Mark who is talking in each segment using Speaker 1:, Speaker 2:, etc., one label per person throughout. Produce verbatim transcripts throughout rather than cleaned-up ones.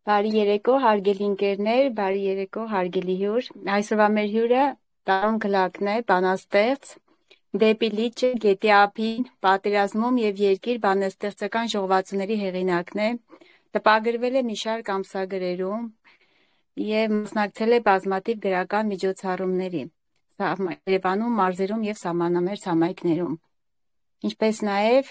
Speaker 1: Բարի երեկո, հարգելի ընկերներ, բարի երեկո, հարգելի հյուր։ Այսօրվա մեր հյուրը Տարոն Գլակն է, բանաստեղծ, Դեպի լիճը, գետի ափին, պատերազմում եւ երկիր բանաստեղծական ժողովածուների հեղինակն է, տպագրվել է մի շարք ամսագրերում եւ մասնակցել է բազմաթիվ գրական միջոցառումների Երևանում, մարզերում եւ սահմանամերձ համայնքներում։ Ինչպես նաեւ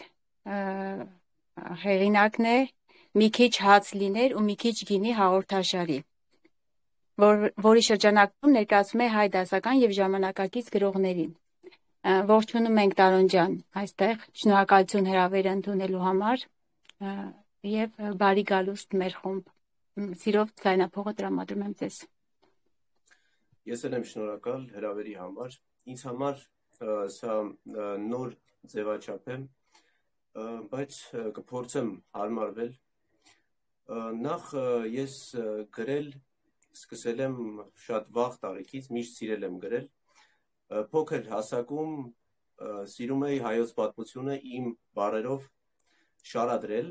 Speaker 1: հեղինակն է «Մի քիչ հաց լիներ ու մի քիչ գինի» հաղորդաշարի, որ, որի շրջանակում ներկայացում է հայ դասական եւ ժամանակակից գրողներին։ Ողջունում ենք Տարոն ջան այստեղ, շնորհակալություն հրավերը ընդունելու համար եւ բարի գալուստ մեր խումբ։ Սիրով ձայնափողը տրամադրում եմ ձեզ։
Speaker 2: Ես էլ եմ շնորհակալ հրավերի համար։ Ինձ համար սա նոր ձևաչափ է, բայց կփորձեմ հարմարվել։ Նախ ես գրել սկսել եմ շատ վաղ տարիքից, միշտ սիրել եմ գրել։ Փոքր հասակում սիրում էի հայոց պատմությունը իմ բառերով շարադրել,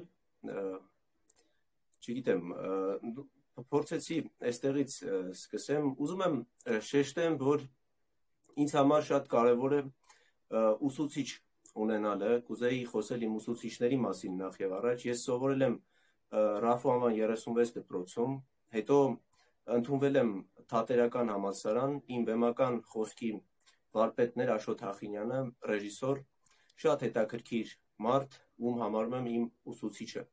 Speaker 2: չգիտեմ, փորձեցի այստեղից սկսեմ, ուզում եմ շեշտեմ, որ ինձ համար շատ կարևոր է ուսուցիչ ունենալը, կուզեի խոսել իմ ուսուցիչների մասին նախ եւ առաջ։ Ես սովորել եմ Ռաֆու անվան երեսունվեց դպրոցում, հետո ընդունվել եմ Թատերական համալսարան, իմ վեմական խոսքի վարպետն էր Աշոտ Հախինյանը, ռեժիսոր, շատ հետաքրքիր մարդ, ում համարում եմ իմ ուսուցիչը։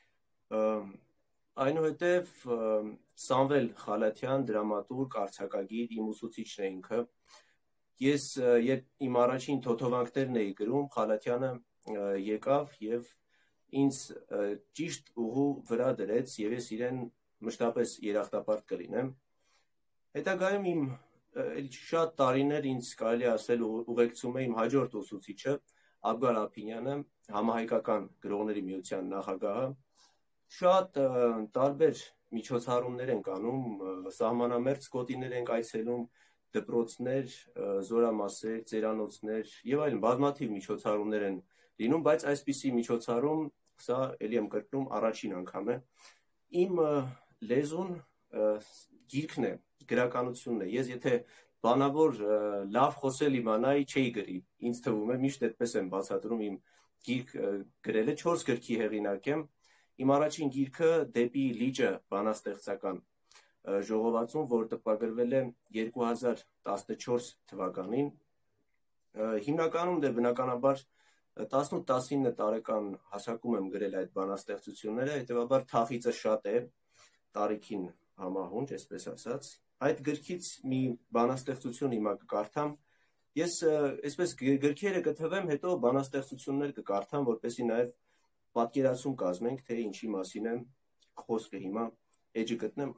Speaker 2: Այնուհետև Սամվել Խալաթյան, դրամատուրգ, արձակագիր, իմ ուսուցիչն է ինքը։ Ես երբ իմ առաջին թոթովանքներն էի գրում, Խալաթյանը եկավ եւ ինձ ճիշտ ուղու վրա դրեց եւ ես իրեն մշտապես երախտապարտ կլինեմ։ Հետագայում իմ շատ տարիներ ինձ կարելի ասել ուղեկցում է իմ հաջորդ ուսուցիչը Աբգար Ափինյանը, համահայկական գրողների միության նախագահը։ Շատ տարբեր միջոցառումներ ենք անում, սահմանամերձ գոտիներ ենք այցելում, դպրոցներ, զորամասեր, ծերանոցներ եւ այլն, բազմաթիվ միջոցառումներ են լինում, բայց այսպիսի միջոցառում սա էլի եմ կրկնում առաջին անգամ է։ Իմ լեզուն գիրքն է, գրականությունն է։ Ես եթե բանավոր լավ խոսել իմանայի, չէի գրի։ Ինձ թվում է, միշտ այդպես եմ բացատրում իմ գիրք գրելը, չորս գրքի հեղինակ եմ։ Իմ առաջին գիրքը Դեպի լիճը բանաստեղծական ժողովածուն, որ տպագրվել է երկու հազար տասնչորս թվականին։ Հիմնականում դե բնականաբար տասնութ տասինը տարեկան հասակում եմ գրել այդ բանաստեղծությունները, հետևաբար թախիծը շատ է, տարիքին համահունչ, այսպես ասած։ Այդ գրքից մի բանաստեղծություն հիմա կկարդամ։ Ես այսպես գրքերը կթվեմ, հետո բանաստեղծություններ կկարդամ, որպեսզի նաև պատկերացում կազմենք, թե ինչի մասին է խոսքը հիմա, էջը գտնեմ։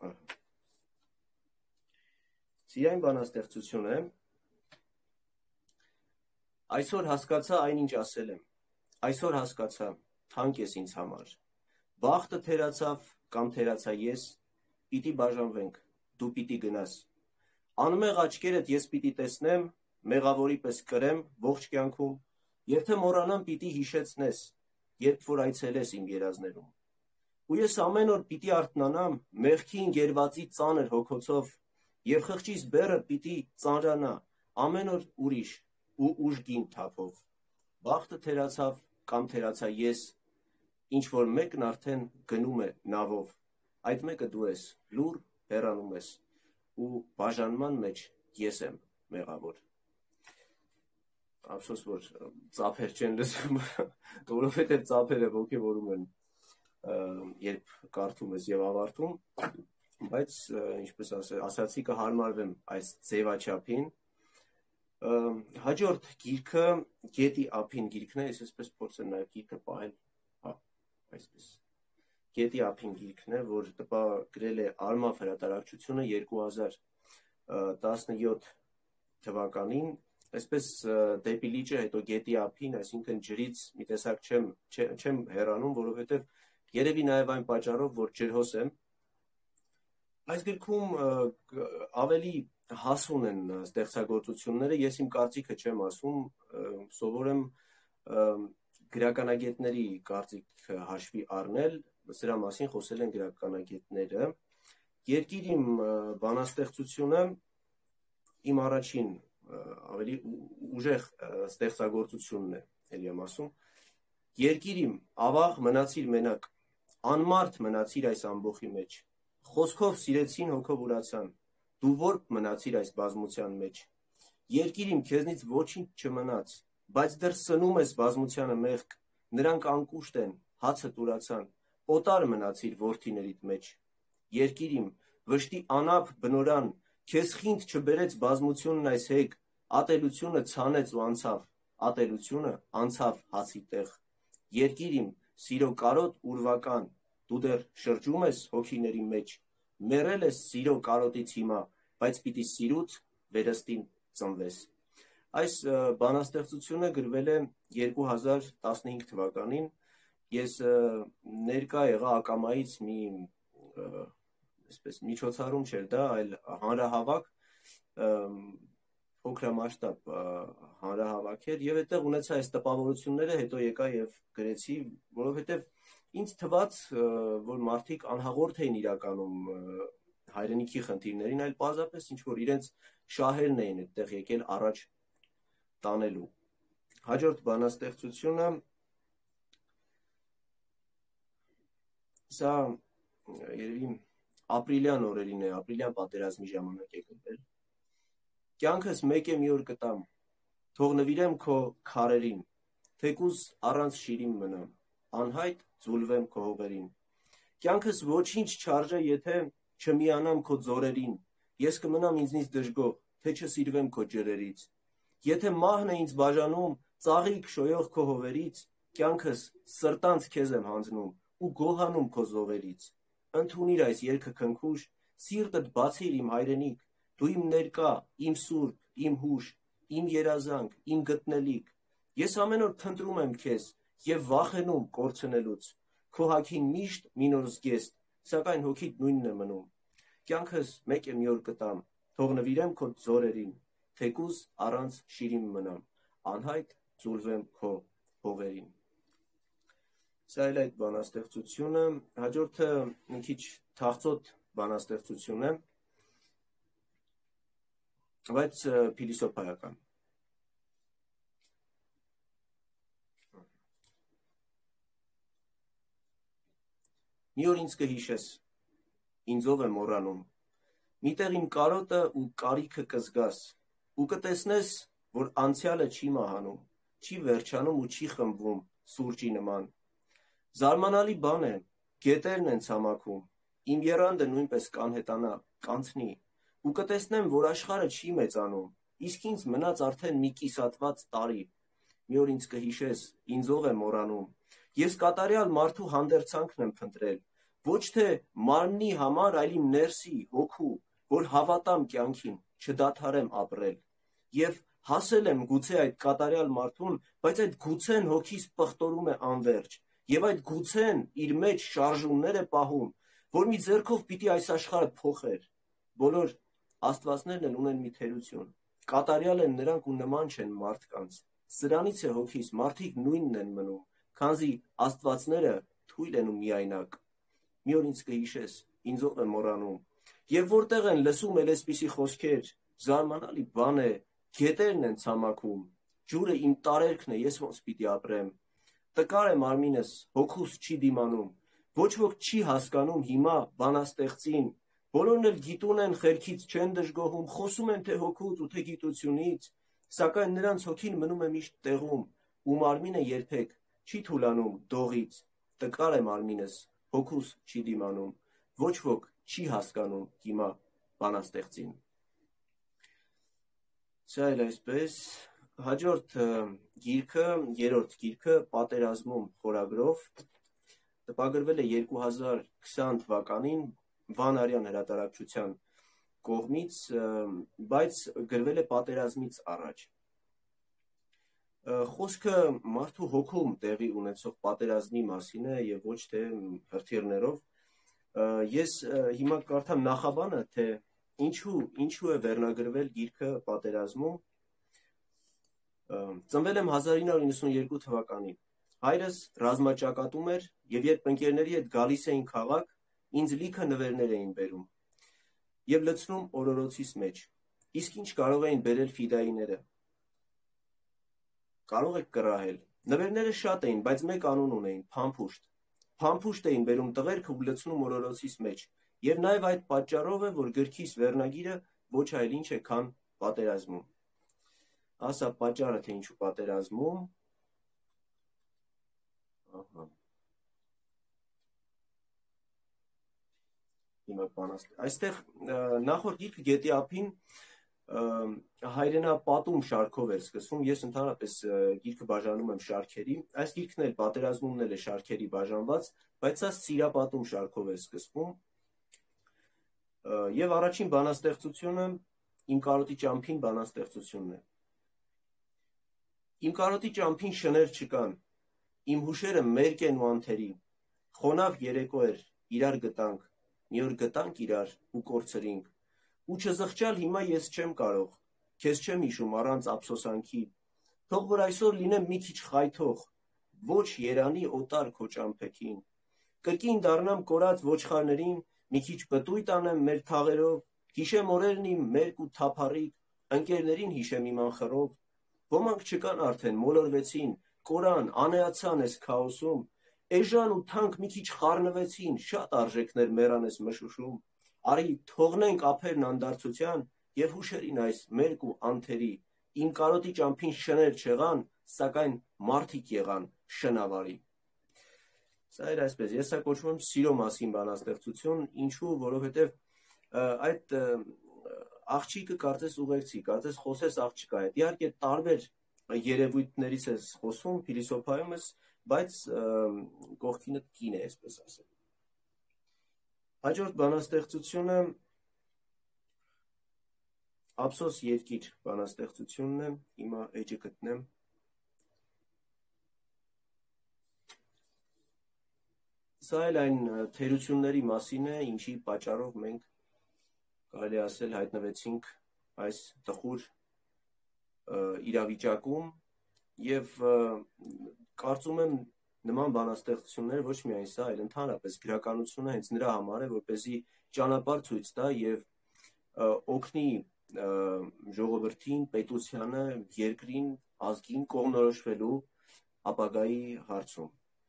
Speaker 2: Սիրային բանաստեղծություն է։ Այսօր հասկացա այն, ինչ ասել եմ։ Այսօր հասկացա, թանկ ես ինձ համար։ Բախտը թերացավ կամ թերացա ես, պիտի բաժանվենք, դու պիտի գնաս։ Անմեղ աչքերդ ես պիտի տեսնեմ, մեղավորի պես կրեմ ողջ կյանքում, եւ թե մոռանամ պիտի հիշեցնես, երբ որ այցելես իմ երազներում։ Ու ես ամեն օր պիտի արթնանամ մեղքի ընկերվածի ծանր հոգոցով, եւ խղճիս բեռը պիտի ծանրանա ամեն օր ուրիշ ու ուժգին թափով։ Բախտը թերացավ կամ թերացա ես, ինչ որ մեկն արդեն գնում է նավով, այդ մեկը դու ես, լուր հեռանում ես, ու բաժանման մեջ ես եմ մեղավոր։ Ափսոս, որ ծափեր չեն լսում, որովհետև ծափերը ոգևորում են, երբ կարդում ես եւ ավարտում, բայց ինչպես ասացի, կհարմարվեմ այս ձևաչափին։ Հաջորդ գիրքը Գետի ափին գիրքն է, ես այսպես փորձեմ նաև գիրքը պահել, հա, այսպես։ Գետի ափին գիրքն է, որ տպագրել է Արմավ հրատարակչությունը երկու հազար տասնյոթ թվականին, այսպես Դեպի լիճը, հետո Գետի ափին, այսինքն ջրից մի տեսակ չեմ չեմ հեռանում, որովհետև երևի նաև այն պատճառով, որ ջրհոս եմ։ Այս գրքում ավելի հասուն են ստեղծագործությունները, ես իմ կարծիքը չեմ ասում, սովոր եմ գրականագետների կարծիքը հաշվի առնել, սրա մասին խոսել են գրականագետները։ Երկիր իմ բանաստեղծությունը իմ առաջին ավելի ուժեղ ստեղծագործությունն է, էլի եմ ասում։ Երկիր իմ, ավաղ մնացիր մենակ, անմարդ մնացիր այս ամբոխի մեջ, խոսքով սիրեցին, հոգով ուրացան, դու որբ մնացիր այս բազմության մեջ։ Երկիր իմ, քեզնից ոչինչ չմնաց, բայց դեռ սնում ես բազմությանը մեղք, նրանք անկուշտ են, հացը տուրացան, օտար մնացիր որդիներիդ մեջ։ Երկիր իմ, վշտի անապ բնորան, քեզ խինդ չբերեց բազմությունն այս հեկ, ատելությունը ցանեց ու անցավ, ատելությունը անցավ հացի տեղ։ Երկիր իմ, սիրո կարոտ ուրվական, դու դեռ շրջում ես հոգիների մեջ, մեռել ես սիրո կարոտից հիմա, բայց պիտի սիրուց վերստին ծնվես։ Այս բանաստեղծությունը գրվել է երկու հազար տասնհինգ թվականին, ես ներկա եղա ակամայից մի այսպես միջոցառում չէր դա, այլ հանրահավաք, փոքրամասշտաբ հանրահավաք էր, եւ այդտեղ ունեցա այս տպավորությունները, հետո եկա եւ գրեցի, որովհետեւ ինձ թվաց, որ մարդիկ անհաղորդ էին իրականում հայրենիքի խնդիրներին, այլ պարզապես ինչ որ իրենց շահերն էին այդտեղ եկել առաջ տանելու։ Հաջորդ բանաստեղծությունը սա երևի ապրիլյան օրերին է, ապրիլյան պատերազմի ժամանակ է գրվել։ Կյանքս մեկ է մի օր կտամ, թող նվիրեմ քո քարերին, թեկուզ առանց շիրիմ մնամ, անհայտ ձուլվեմ քո հողերին։ Կյանքս ոչինչ չարժե, եթե չմիանամ քո ձորերին, ես կմնամ ինձնից դժգոհ, թե չսիրվեմ քո ջրերից։ Եթե մահն է ինձ բաժանում, ծաղիկ շոյող քո հովերից, կյանքս սրտանց քեզ եմ հանձնում ու գոհանում քո զովերից։ Ընդունիր այս երգը քնքուշ, սիրտդ բացիր իմ հայրենիք, դու իմ ներկա, իմ սուրբ, իմ հուշ, իմ երազանք, իմ գտնելիք։ Ես ամեն օր փնտրում եմ քեզ եւ վախենում կորցնելուց։ Քո հագին միշտ մի նոր զգեստ, սակայն հոգիդ նույնն է մնում։ Կյանքս մեկ է մի օր կտամ, թող նվիրեմ քո ձորերին, թեկուզ առանց շիրիմ մնամ, անհայտ ձուլվեմ քո հողերին։ Սա էլ այդ բանաստեղծությունը, հաջորդը մի քիչ թախծոտ բանաստեղծություն է, բայց փիլիսոփայական։ Մի օր ինձ կհիշես, ինձով է մոռանում, միտեղ իմ կարոտը ու կարիքը կզգաս, ու կտեսնես, որ անցյալը չի մահանում, չի վերջանում ու չի խմբվում սուրճի նման։ Զարմանալի բան է, գետերն են ցամաքում, իմ եռանդը նույնպես կանհետանա, կանցնի, ու կտեսնեմ, որ աշխարհը չի մեծանում, իսկ ինձ մնաց արդեն մի կիսատված տարի։ Մի օր ինձ կհիշես, ինձով է մոռանում, ես կատարյալ մարդու հանդերձանքն եմ փնտրել, ոչ թե մարմնի համար, այլ իմ ներսի, հոգու, որ հավատամ կյանքին, չդադարեմ ապրել։ Եվ հասել եմ գուցե այդ կատարյալ մարդուն, բայց այդ գուցեն հոգիս պղտորում է անվերջ, եւ այդ գուցեն իր մեջ շարժումներ է պահում, որ մի ձեռքով պիտի այս աշխարհը փոխեր։ Բոլոր աստվածներն էլ ունեն մի թերություն, կատարյալ են նրանք ու նման չեն մարդկանց։ Սրանից է հոգիս, մարդիկ նույնն են մնում, քանզի աստվածները թույլ են ու միայնակ։ Մի օր ինձ կհիշես, ինձով է մոռանում, եւ որտեղ են լսում էլ այսպիսի խոսքեր, զարմանալի բան է, գետերն են ցամաքում, ջուրը իմ տարերքն է, ես ոնց պիտի ապրեմ։ Տկար է մարմինս, հոգուս չի դիմանում, ոչ ոք չի հասկանում հիմա բանաստեղծին, բոլորն էլ գիտուն են, խելքից չեն դժգոհում, խոսում են թե հոգուց ու թե գիտությունից, սակայն նրանց հոգին մնում է միշտ տեղում, ու մարմինը երբեք չի թուլանում դողից։ Տկար է մարմինս, հոգուս չի դիմանում, ոչ ոք չի հասկանում հիմա բանաստեղծին։ Սա էլ այսպես, հաջորդ գիրքը, երրորդ գիրքը պատերազմում խորագրով, տպագրվել է երկու հազար քսան թվականին Վանարյան հրատարակչության կողմից, բայց գրվել է պատերազմից առաջ։ Խոսքը մարդու հոգում տեղի ունեցող պատերազմի մասին է եւ ոչ թե հրթիռներով։ Ես հիմա կարդամ նախաբանը, թե ինչու ինչու է վերնագրվել գիրքը պատերազմում։ Ծնվել եմ հազար ինը հարյուր իննսուն երկու թվականին, Հայրս ռազմաճակատում էր եւ երբ ընկերների հետ գալիս էին քաղաք, ինձ լիքը նվերներ էին բերում եւ լցնում օրորոցիս մեջ։ Իսկ ինչ կարող էին բերել ֆիդայիները։ Կարող եք կռահել։ Նվերները շատ էին, բայց մեկ անուն ունեին՝ փամփուշտ։ Փամփուշտ էին բերում տղերքը ու լցնում օրորոցիս մեջ։ Եվ նաեւ այդ պատճառով է, որ գրքիս վերնագիրը ոչ այլ ինչ է, քան պատերազմում։ Ասա պատճառը, թե ինչու պատերազմում։ Ահա։ Հիմա բանաստ։ Այստեղ նախորդ գիրքը Գետի ափին հայրենապատում շարքով էր սկսվում։ Ես ընդհանրապես գիրքը բաժանում եմ շարքերի։ Այս գիրքն էլ պատերազմումն էլ է շարքերի բաժանված, բայց սա սիրապատում շարքով է սկսվում։ Եվ առաջին բանաստեղծությունը Իմ կարոտի ճամփին բանաստեղծությունն է։ Իմ կարոտի ճամփին շներ չկան, իմ հուշերը մերկ են ու անթերի, խոնավ երեկո էր, իրար գտանք, մի օր գտանք իրար ու կորցրինք, ու չզղջալ հիմա ես չեմ կարող, քեզ չեմ հիշում առանց ափսոսանքի, թող որ այսօր լինեմ մի քիչ խայթող, ոչ երանի օտար քո ճամփեքին, կրկին դառնամ կորած ոչխարներին, մի քիչ պտույտ անեմ մեր թաղերով, հիշեմ օրերն իմ մերկ ու թափառիկ, ընկերներին հիշեմ իմ անխռով, ոմանք չկան արդեն, մոլորվեցին, կորան, անեացան ես քաոսում, էժան ու թանկ մի քիչ խառնվեցին, շատ արժեքներ մեռան ես մշուշում, արի թողնենք ափերն անդարձության եւ հուշերին այս մերկ ու անթերի, իմ կարոտի ճամփին շներ չեղան, սակայն մարդիկ եղան շնավարի։ Սա էր այսպես, ես սա կոչում եմ սիրո մասին բանաստեղծություն, ինչու, որովհետեւ այդ աղջիկը կարծես ուղեկցի, կարծես խոսես աղջկա հետ։ Իհարկե տարբեր երևույթներից ես խոսում, փիլիսոփայում ես, բայց կողքինդ կին է, այսպես ասեմ։ Հաջորդ բանաստեղծությունը Ափսոս երկիր բանաստեղծությունն է, հիմա էջը գտնեմ։ Սա էլ այն թերությունների մասին է, ինչի պատճառով մենք կարելի ասել հայտնվեցինք այս տխուր իրավիճակում եւ կարծում եմ նման բանաստեղծություններ ոչ միայն սա, այլ ընդհանրապես գրականությունը հենց նրա համար է, որպեսզի ճանապարհ ցույց տա եւ օգնի ժողովրդին, պետությանը, երկրին, ազգին կողմնորոշվելու ապագայի հարցում։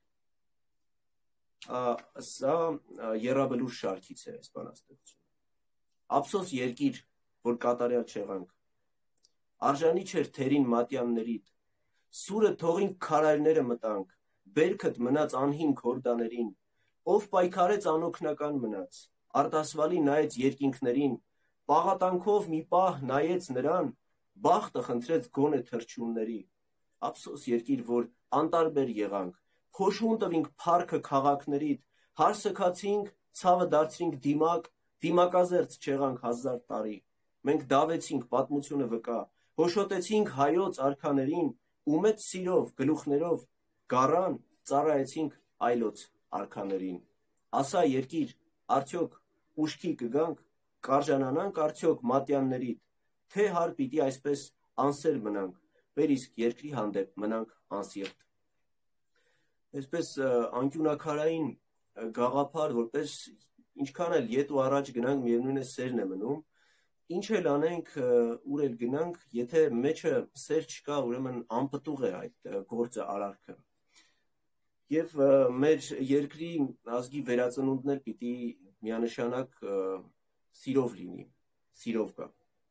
Speaker 2: Սա եռաբլուր շարքից է այս բանաստեղծությունը։ Ափսոս երկիր, որ կատարյալ չեղանք, արժանի չէր թերին մատյաններիդ, սուրը թողին քարայրները մտանք, բերքդ մնաց անհիմք հորդաներին, ով պայքարեց անօգնական մնաց, արտասվալի նայեց երկինքներին, պաղատանքով մի պահ նայեց նրան, բախտը խնդրեց գոնե թրջունների, ափսոս երկիր, որ անտարբեր եղանք, փոշուն տվինք փառքը քաղաքներիդ, հարսքացինք, ցավը դարձրինք դիմակ, դիմակազերծ չեղանք հազար տարի, մենք դավեցինք պատմությունը վկա, հոշոտեցինք հայոց արքաներին, ու մեծ սիրով, գլուխներով, գառան, ծառայեցինք այլոց արքաներին, ասա երկիր, արդյոք ուշքի կգանք, կարժանանանք արդյոք մատյաններիդ, թե հար պիտի այսպես անսեր մնանք, մեր իսկ երկրի հանդեպ մնանք անսիրտ։ Այսպես անկյունակարային գաղափար, որպես ինչքան էլ ետ ու առաջ գնանք, միևնույն է սերն է մնում, ինչ էլ անենք, ուր էլ գնանք, եթե մեջը սեր չկա, ուրեմն անպտուղ է այդ գործը արարքը։ Եվ մեր երկրի ազգի վերածնունդն էլ պիտի միանշանակ սիրով լինի, սիրով կա։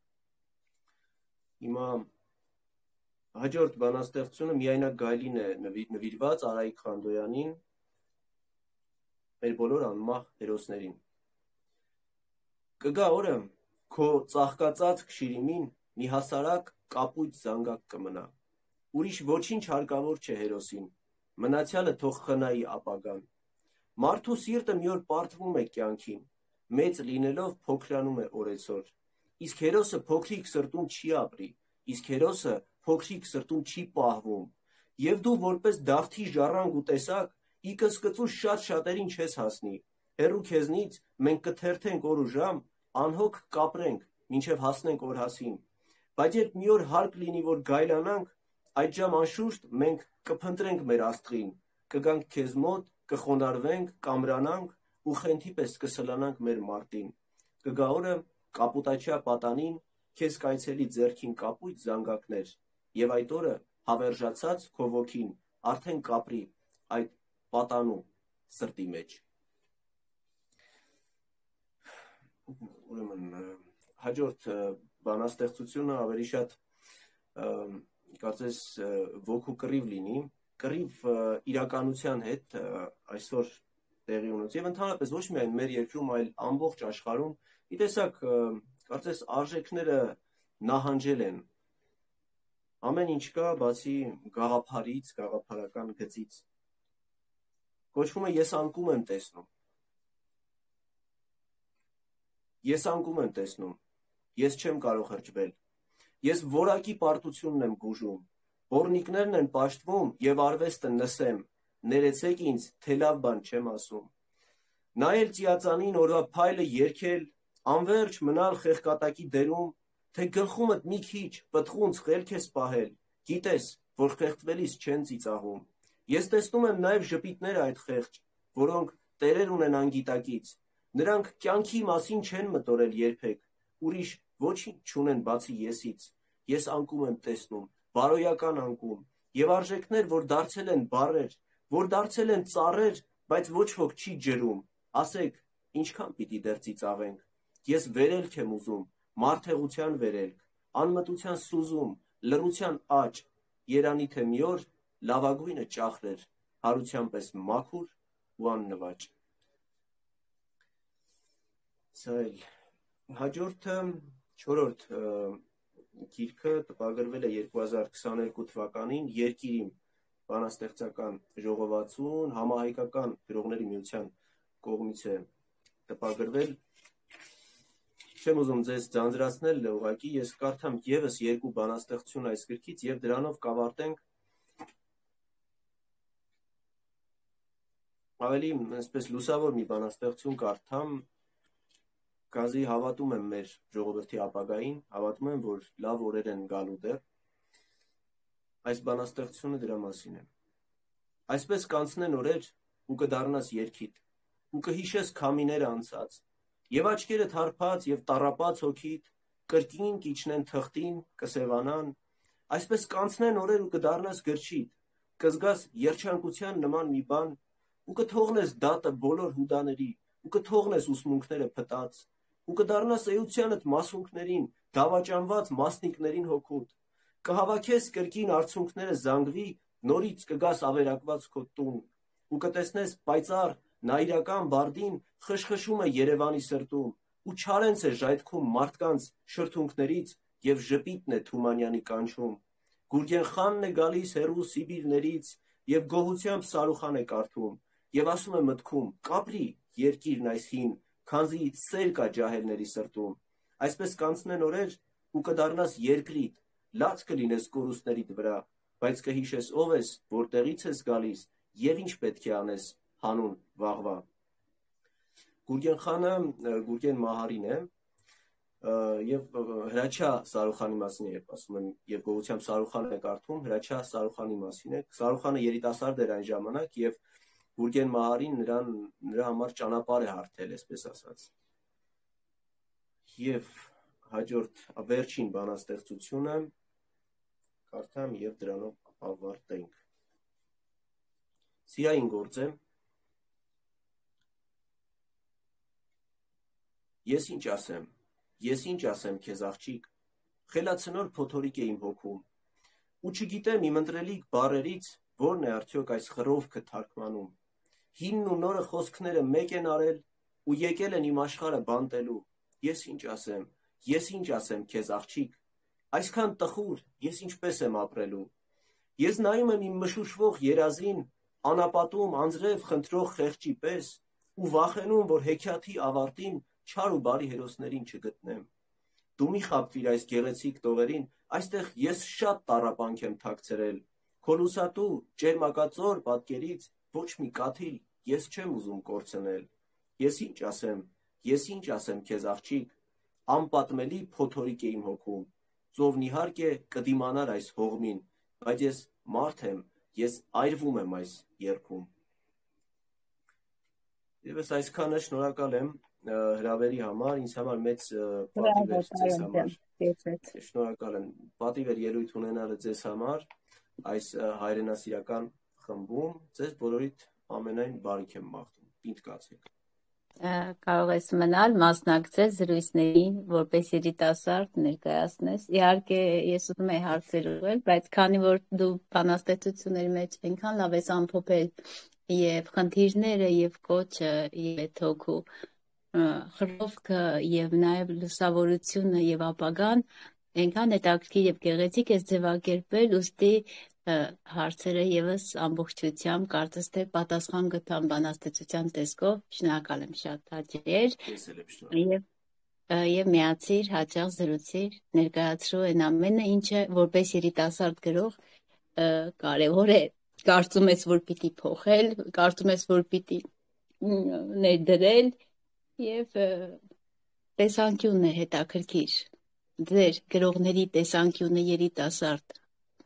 Speaker 2: Հիմա հաջորդ բանաստեղծությունը Միայնակ Գայլին է նվիրված Արայիկ Խանդոյանին, մեր բոլոր անմահ հերոսներին։ Կգա օրը քո ծաղկածածկ շիրիմին մի հասարակ կապույտ զանգակ կմնա։ Ուրիշ ոչինչ հարկավոր չէ հերոսին, մնացյալը թող խնայի ապագան։ Մարդու սիրտը մի օր պարտվում է կյանքին, մեծ լինելով փոքրանում է օրեցօր։ Իսկ հերոսը փոքրիկ սրտում չի ապրի, իսկ հերոսը փոքրիկ սրտում չի պահվում։ Եվ դու որպես դավթի ժառանգ ու տեսակ, ի կսկծու շատ շատերին չես հասնի։ Հեռու քեզնից մենք կթերթենք օր ու ժամ, անհոգ կապրենք, մինչև հասնենք օրհասին։ Բայց երբ մի օր հարկ լինի, որ գայլանանք, այդ ժամ անշուշտ մենք կփնտրենք մեր աստղին, կգանք քեզ մոտ, կխոնարհվենք, կամրանանք ու խենթի պես կսլանանք մեր մարտին։ Կգա օրը կապուտաչյա պատանին, քեզ կայցելի ձեռքին կապույտ զանգակներ, եւ այդ օրը հավերժացած քո ոգին արդեն կապրի այդ պատանու սրտի մեջ։ Ուրեմն հաջորդ բանաստեղծությունը ավելի շատ կարծես ոգու կռիվ լինի, կռիվ իրականության հետ այսօր տեղի ունեցող եւ ընդհանրապես ոչ միայն մեր երկրում, այլ ամբողջ աշխարհում մի տեսակ կարծես արժեքները նահանջել են։ Ամեն ինչ կա, բացի գաղափարից, գաղափարական գծից։ Կոչվում է ես անկում եմ տեսնում։ Ես անկում եմ տեսնում, ես չեմ կարող հրճվել, ես որակի պարտությունն եմ գուժում, բորնիկներն են պաշտվում և արվեստը նսեմ, ներեցեք ինձ, թե լավ բան չեմ ասում։ Նայել ծիածանին օրվա փայլը երգել, անվերջ մնալ խեղկատակի դերում, թե գլխումդ մի քիչ պտղունց խելք ես պահել, գիտես, որ խեղդվելիս չեն ծիծաղում։ Ես տեսնում եմ նաև ժպիտները այդ խեղճ, որոնք տերեր ունեն անգիտակից, նրանք կյանքի մասին չեն մտորել երբեք, ուրիշ ոչինչ չունեն բացի եսից, ես անկում եմ տեսնում, բարոյական անկում, և արժեքներ, որ դարձել են բառեր, որ դարձել են ծառեր, բայց ոչ ոք չի ջրում, ասեք, ինչքան պիտի դեռ ծիծաղենք, ես վերելք եմ ուզում, մարդեղության վերելք, անմտության սուզում, լռության աճ, երանի թե մի օր լավագույնը ճախրեր, հարության պես մաքուր ու աննվաճ։ Սա էլ հաջորդը չորրորդ գիրքը տպագրվել է երկու հազար քսաներկու թվականին Երկիրի բանաստեղծական ժողովածուն համահայկական գրողների միության կողմից է տպագրվել։ Չեմ ուզում ձեզ ձանձրացնել, ուղղակի ես կարդամ ևս երկու բանաստեղծություն այս գրքից եւ դրանով կավարտենք ավելի այսպես լուսավոր մի բանաստեղծություն կարդամ, կազի հավատում եմ մեր ժողովրդի ապագային, հավատում եմ, որ լավ օրեր են գալու դեռ։ Այս բանաստեղծությունը դրա մասին է։ Այսպես կանցնեն օրեր ու կդառնաս երգիդ, ու կհիշես քամիներ անցած, եւ աչքերդ հարբած եւ տառապած հոգիդ, կրկին կիջնեն թղթին, կսևանան, այսպես կանցնեն օրեր ու կդառնաս գրչիդ, կզգաս երջանկության նման մի բան, ու կթողնես դատը բոլոր հուդաների, ու կթողնես ուսմունքները փտած, ու կդառնաս էությանդ մասունքներին, դավաճանված մասնիկներին հոգուտ, կհավաքես կրկին արցունքները զանգվի, նորից կգաս ավերակված քո տուն, ու կտեսնես պայծառ նայիրական բարդին խշխշում է Երևանի սրտում, ու չարենց է ժայթքում մարդկանց շրթունքներից եւ ժպիտն է Թումանյանի կանչում, Գուրգենխանն է գալիս հեռու Սիբիրներից եւ գոհությամբ Սարուխան է կարդում, եւ ասում է մտքում, կապրի երկիրն այս հին, քանզի սեր կա ջահելների սրտում, այսպես կանցնեն օրեր ու կդառնաս երկրիդ, լաց կլինես կորուստներիդ վրա, բայց կհիշես ով ես, որտեղից ես գալիս եւ ինչ պետք է անես հանուն վաղվա։ Գուրգենխանը Գուրգեն Մահարին է եւ Հրաչյա Սարուխանի մասին է, ասում եմ, եւ գոհությամբ Սարուխանն է կարդում, Հրաչյա Սարուխանի մասին է։ Սարուխանը երիտասարդ էր այն ժամանակ եւ Գուրգեն Մահարին նրան նրա համար ճանապարհ է հարթել, այսպես ասած։ Եվ հաջորդ վերջին բանաստեղծությունը կարդամ եւ դրանով ավարտենք։ Սիրային գործ է։ Ես ինչ ասեմ, ես ինչ ասեմ քեզ աղջիկ, խելացնոր փոթորիկ է իմ հոգում, ու չգիտեմ իմ ընտրելիք բառերից որն է արդյոք այս խռովքը թարգմանում։ Հինն ու նորը խոսքները մեկ են արել ու եկել են իմ աշխարհը բանտելու։ Ես ինչ ասեմ, ես ինչ ասեմ քեզ աղջիկ, այսքան տխուր ես ինչպես եմ ապրելու։ Ես նայում եմ իմ մշուշվող երազին, անապատում անձրև խնդրող խեղճի պես, ու վախենում, որ հեքիաթի ավարտին չար ու բարի հերոսներին չգտնեմ։ Դու մի խաբվիր այս գեղեցիկ տողերին, այստեղ ես շատ տառապանք եմ թաքցրել։ Քո լուսատու ճերմակածոր պատկերից ոչ մի կաթիլ ես չեմ ուզում կորցնել։ Ես ինչ ասեմ, ես ինչ ասեմ քեզ աղջիկ, անպատմելի փոթորիկ է իմ հոգում։ Ծովն իհարկե կդիմանար այս հողմին, բայց ես մարդ եմ, ես այրվում եմ այս երգում։ Եվս այսքանը, շնորհակալ եմ հրավերի համար, ինձ համար մեծ պատիվ էր ձեզ համար։ Շնորհակալ եմ, պատիվ էր ելույթ ունենալը ձեզ համար այս հայրենասիրական խմբում, ձեզ բոլորիդ ամենայն բարիք եմ մաղթում, պինդ կացեք։
Speaker 1: Կարող ես մնալ, մասնակցել զրույցներին, որպես երիտասարդ ներկայացնես։ Իհարկե, ես ուզում եի հարցեր ուղղել, բայց քանի որ դու բանաստեղծությունների մեջ այնքան լավ ես ամփոփել եւ խնդիրները եւ կոչը եւ այդ հոգու խրովքը եւ նաեւ լուսավորությունը եւ ապագան այնքան հետաքրքիր եւ գեղեցիկ ես ձևակերպել, ուստի հարցերը եւս ամբողջությամբ կարծես թե պատասխան գտան բանաստեղծության տեսքով։ Շնորհակալ եմ, շատ հաճելի էր եւ եւ միացիր, հաճախ զրուցիր, ներկայացրու այն ամենը, ինչը որպես երիտասարդ գրող կարևոր է, կարծում ես, որ պիտի փոխել, կարծում ես, որ պիտի ներդրել եւ տեսանկյունն է հետաքրքիր, ձեր գրողների տեսանկյունը երիտասարդ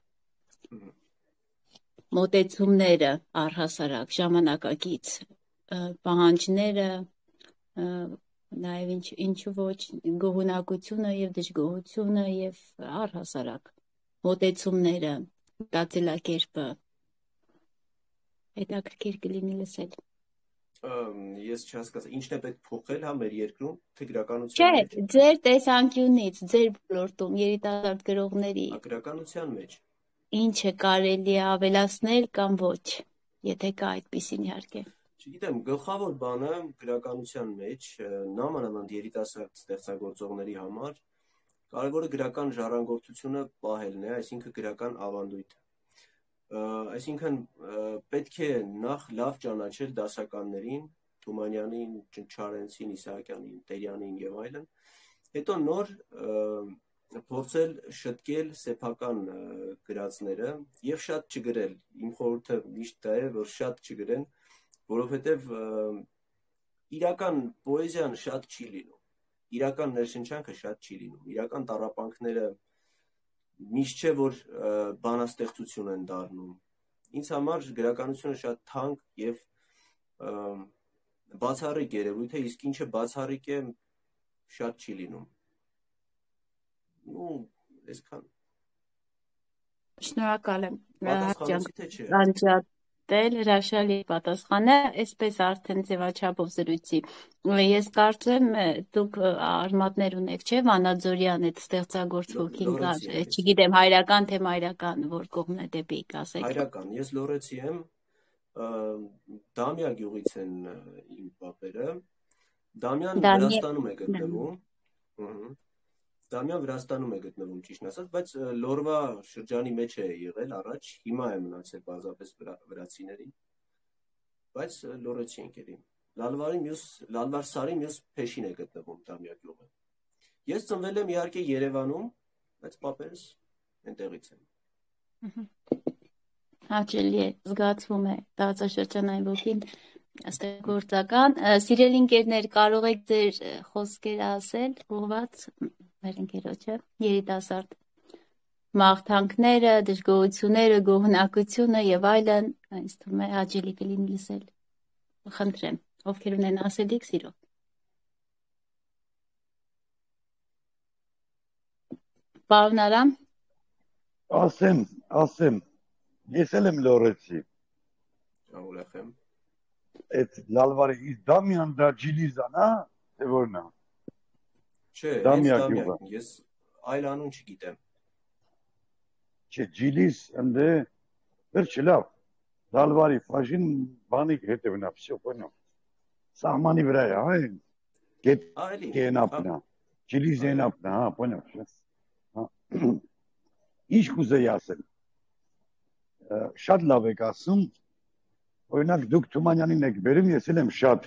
Speaker 1: մոտեցումները առհասարակ ժամանակակից պահանջները նաև ինչ ինչու ոչ գոհունակությունը եւ դժգոհությունը եւ առհասարակ մոտեցումները մտածելակերպը հետաքրքիր կլինի լսել։
Speaker 2: Ես չհասկացա ինչն է պետք փոխել հա մեր երկրում թե գրականության մեջ։
Speaker 1: Չէ, ձեր տեսանկյունից, ձեր ոլորտում երիտասարդ գրողների
Speaker 2: գրականության մեջ
Speaker 1: ինչը կարելի է ավելացնել կամ ոչ, եթե կա այդպիսին իհարկե։
Speaker 2: Չգիտեմ, գլխավոր բանը գրականության մեջ, նամանավանդ երիտասարդ ստեղծագործողների համար, կարևորը գրական ժառանգորդությունը պահելն է, այսինքն գրական ավանդույթը։ Այսինքն պետք է նախ լավ ճանաչել դասականներին, Թումանյանին, Չարենցին, Իսահակյանին, Տերյանին եւ այլն, հետո նոր փորձել շտկել սեփական գրածները եւ շատ չգրել։ Իմ խորհուրդը միշտ դա է, որ շատ չգրեն, որովհետեւ իրական պոեզիան շատ չի լինում, իրական ներշնչանքը շատ չի լինում, իրական տառապանքները միշտ չէ, որ բանաստեղծություն են դառնում։ Ինձ համար գրականությունը շատ թանկ եւ բացառիկ երևույթ է, իսկ ինչը բացառիկ է, շատ չի լինում։ Ну, այսքան։
Speaker 1: Շնորհակալ եմ։
Speaker 2: Պատասխանեցի թե չէ։
Speaker 1: Անջատել հրաշալի պատասխանը, այսպես արդեն ձևաչափով զրույցի։ Ես կարծեմ դուք արմատներ ունեք, չէ՞, Վանաձորյան այդ ստեղծագործողին կար, չգիտեմ, հայրական թե մայրական, որ կողմն է դեպի կասեք։
Speaker 2: Հայրական, ես լորեցի եմ, Դամյա գյուղից են իմ պապերը։ Դամյան Վրաստանում է գտնվում։ Դամյան Վրաստանում է գտնվում, ճիշտն ասած, բայց Լորվա շրջանի մեջ է եղել առաջ, հիմա է մնացել բազապես վրացիներին, բայց լորեցի ենք էլի։ Լալվարի մյուս, Լալվար Սարի մյուս փեշին է գտնվում Դամյա գյուղը։ Ես ծնվել եմ իհարկե Երևանում, բայց պապերս այնտեղից են։
Speaker 1: Հաճելի է, զգացվում է տարածաշրջանային ոգին ստեղծագործական։ Սիրելի ընկերներ, կարող եք ձեր խոսքերը ասել, ուղղված մեր ընկերոջը, երիտասարդ մաղթանքները, դժգոհությունները, գոհունակությունը եւ այլն, ինձ թվում է հաճելի կլինի լսել։ Խնդրեմ, ովքեր ունեն ասելիք, սիրով։ Պարոն Արամ։
Speaker 3: Ասեմ, ասեմ, ես էլ եմ լորեցի։
Speaker 2: Ուրախ եմ։
Speaker 3: Այդ Լալվարի Դամյան դա Ջիլիզան, հա, թե որն է։
Speaker 2: Չէ, Դամյան, ես այլ անուն չգիտեմ։
Speaker 3: Չէ, Ջիլիզ ընդ վերջ լավ։ Լալվարի ֆաժին բանի հետևնա, всё понял։ Սահմանի վրա է, հա։ Գետ կենապնա։ Ջիլիզենապնա, հա, понял, հա։ Ինչ կուզեի ասել։ Շատ լավ եք ասում, օրինակ դուք Թումանյանին եք բերում, ես էլ եմ շատ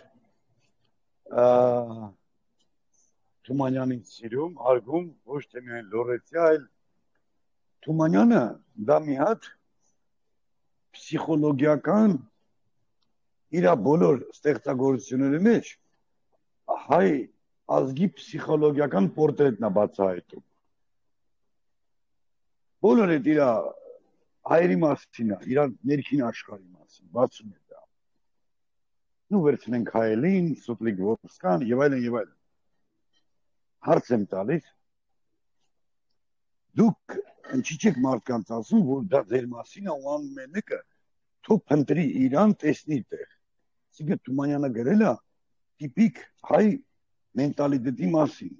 Speaker 3: Թումանյանին սիրում, հարգում, ոչ թե միայն լորեցի, այլ Թումանյանը դա մի հատ պսիխոլոգիական իր բոլոր ստեղծագործությունների մեջ հայ ազգի պսիխոլոգիական պորտրետն է բացահայտում։ Բոլոր այդ իր հայերի մասին է, իր ներքին աշխարհի մասին, բացում է դա։ Նու վերցնենք հայելին, Սուտլիկ Վորսկան եւ այլն եւ այլն։ Հարց եմ տալիս։ Դուք ինչի՞ չեք մարդկանց ասում, որ դա ձեր մասին է ու անում է մեկը, թող փնտրի իրան, տեսնի տեղ։ Այսինքն Թումանյանը գրել է տիպիկ հայ մենտալիտետի մասին։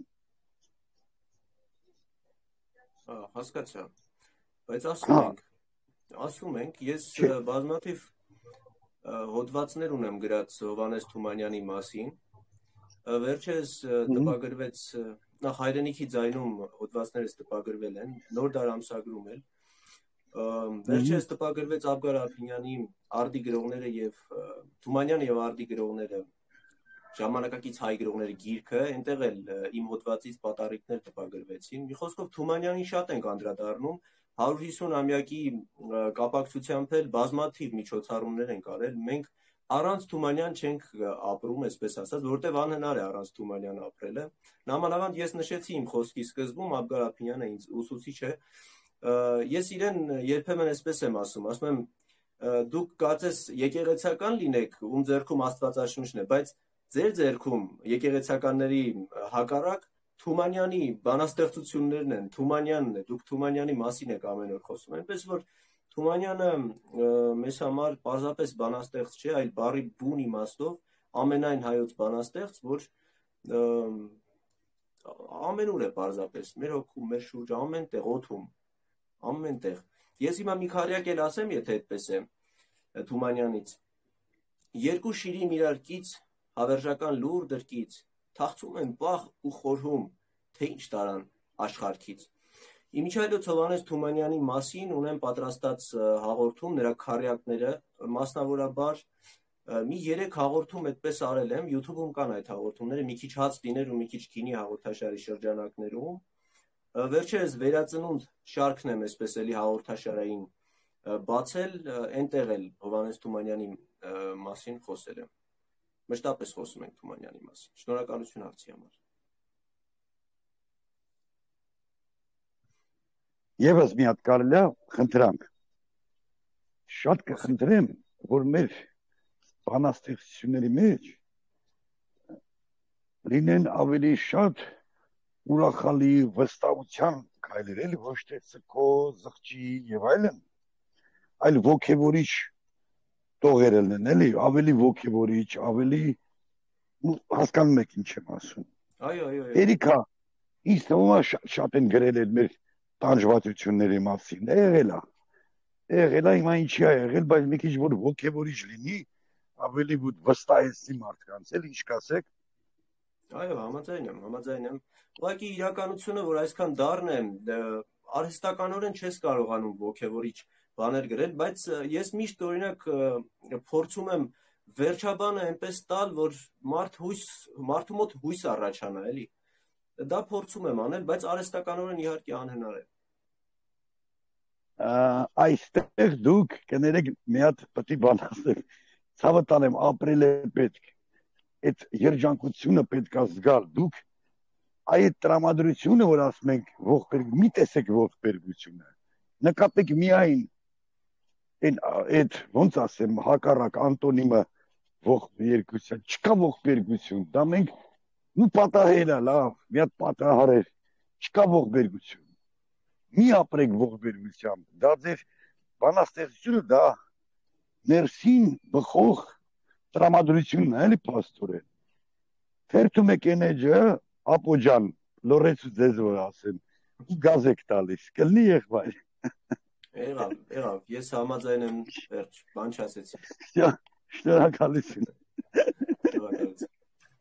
Speaker 2: Հասկացա։ Բայց ասում ենք, ասում ենք, ես բազմաթիվ հոդվածներ ունեմ գրած Հովհաննես Թումանյանի մասին։ Վերջերս տպագրվեց, նախ հայրենիքի ձայնում հոդվածներս տպագրվել են, նոր դար ամսագրում էլ։ Վերջերս տպագրվեց Աբգար Ափինյանի Արդի գրողները եւ Թումանյանը եւ Արդի գրողները ժամանակակից հայ գրողների գիրքը, այնտեղ էլ իմ հոդվածից պատառիկներ տպագրվեցին։ Մի խոսքով Թումանյանին շատ ենք անդրադառնում, հարյուր հիսուն-ամյակի կապակցությամբ էլ բազմաթիվ միջոցառումներ ենք արել։ Մենք առանց Թումանյան չենք ապրում, այսպես ասած, որտեղ անհնար է առանց Թումանյան ապրելը։ Նամանավանդ ես նշեցի իմ խոսքի սկզբում, Աբգար Ափինյանը ինձ ուսուցիչ է։ Ես իրեն երբեմն այսպես եմ ասում, ասում եմ, դուք կարծես եկեղեցական լինեք, ում ձեռքում Աստվածաշունչն է, բայց ձեր ձեռքում եկեղեցականների հակառակ Թումանյանի բանաստեղծություններն են, Թումանյանն է, դուք Թումանյանի մասին եք ամեն օր խոսում։ Այնպես որ Թումանյանը մեզ համար պարզապես բանաստեղծ չէ, այլ բառի բուն իմաստով ամենայն հայոց բանաստեղծ, որ ամենուր է պարզապես, մեր հոգում, մեր շուրջ, ամեն տեղ, օդում, ամեն տեղ։ Ես հիմա մի քարյակ էլ ասեմ, եթե այդպես է Թումանյանից։ Երկու շիրիմ իրար կից, հավերժական լուր դրկից, թաղցում են պաղ ու խորհում, թե ինչ տարան աշխարհքից։ Իմիջայլոց Հովհաննես Թումանյանի մասին ունեմ պատրաստած հաղորդում, նրա քարյակները, մասնավորաբար մի երեք հաղորդում այդպես արել եմ, YouTube-ում կան այդ հաղորդումները, մի քիչ հաց դիներ ու մի քիչ գինի հաղորդաշարի շրջանակներում։ Վերջերս վերածնունդ շարքն եմ այսպես էլի հաղորդաշարային բացել, այնտեղ էլ Հովհաննես Թումանյանի մասին խոսել եմ։ Մշտապես խոսում ենք Թումանյանի մասին։ Շնորհակալություն հարցի համար։
Speaker 3: Եվս մի հատ կարելի է խնդրանք։ Շատ կխնդրեմ, որ մեր բանաստեղծությունների մեջ լինեն ավելի շատ ուրախալի վստահության քայլեր, էլի ոչ թե ցկո, զղջի եւ այլն, այլ ոգևորիչ տողեր լինեն, էլի ավելի ոգևորիչ, ավելի հասկանում եք ինչ եմ ասում։
Speaker 2: Այո, այո, այո։
Speaker 3: Երիքա, ինձ թվում է շատ են գրել այդ մեր տանջվածությունների մասին, եղել է, եղել է, հիմա ինչի է եղել, բայց մի քիչ որ ոգևորիչ լինի, ավելի վստահեցնի մարդկանց, էլ ինչ կասեք։
Speaker 2: Այո, համաձայն եմ, համաձայն եմ։ Ուղղակի իրականությունը, որ այսքան դառն է, արհեստականորեն չես կարողանում ոգևորիչ բաներ գրել, բայց ես միշտ օրինակ փորձում եմ վերջաբանը այնպես տալ, որ մարդ հույս, մարդու մոտ հույս առաջանա, էլի։ Դա փորձում եմ անել, բայց արհեստականորեն իհարկե անհնար է։
Speaker 3: Այստեղ դուք կներեք մի հատ պետք է բան ասեմ, ցավը տանեմ, ապրել է պետք, այդ երջանկությունը պետք է զգալ, դուք այդ տրամադրությունը, որ ասում ենք ողբերգ, մի տեսեք ողբերգությունը, նկատեք միայն այդ ոնց ասեմ, հակառակ անտոնիմը ողբերգություն, չկա ողբերգություն, դա մենք նու պատահել է, լավ, մի հատ պատահարեր, չկա ողբերգություն, մի ապրեք ողբերգությամբ, դա ձեր բանաստեղծությունը, դա ներսին բխող տրամադրությունն է, էլի պաստորեն, թերթում եք էնեջը, ապո ջան, լորեցու ձեզ որ ասեմ, ու գազ եք տալիս, կլնի եղբայր։
Speaker 2: Եղավ, եղավ, ես համաձայն եմ, վերջ, բան չասեցի։
Speaker 3: Շնորհակալություն։
Speaker 2: Շնորհակալություն։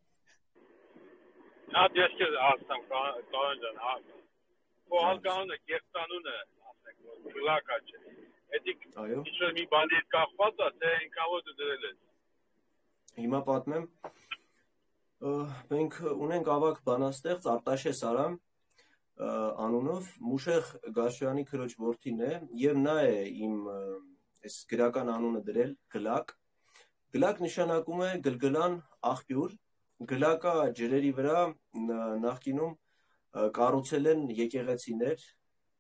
Speaker 4: Հատ ես կեզ ասtam Կարեն ջան, քո հալկանունը, կեղծանունը, ասենք, որ գլակա չէ։ Էդիկ ինչ-որ մի բանի հետ կախված է, թե ինքան որ դու դրել ես։
Speaker 2: Հիմա պատմեմ, մենք ունենք ավագ բանաստեղծ Արտաշես Արամ անունով, Մուշեղ Գաշյանի քրոջ որդին է, եւ նա է իմ այս գրական անունը դրել Գլակ։ Գլակ նշանակում է գլգլան աղբյուր,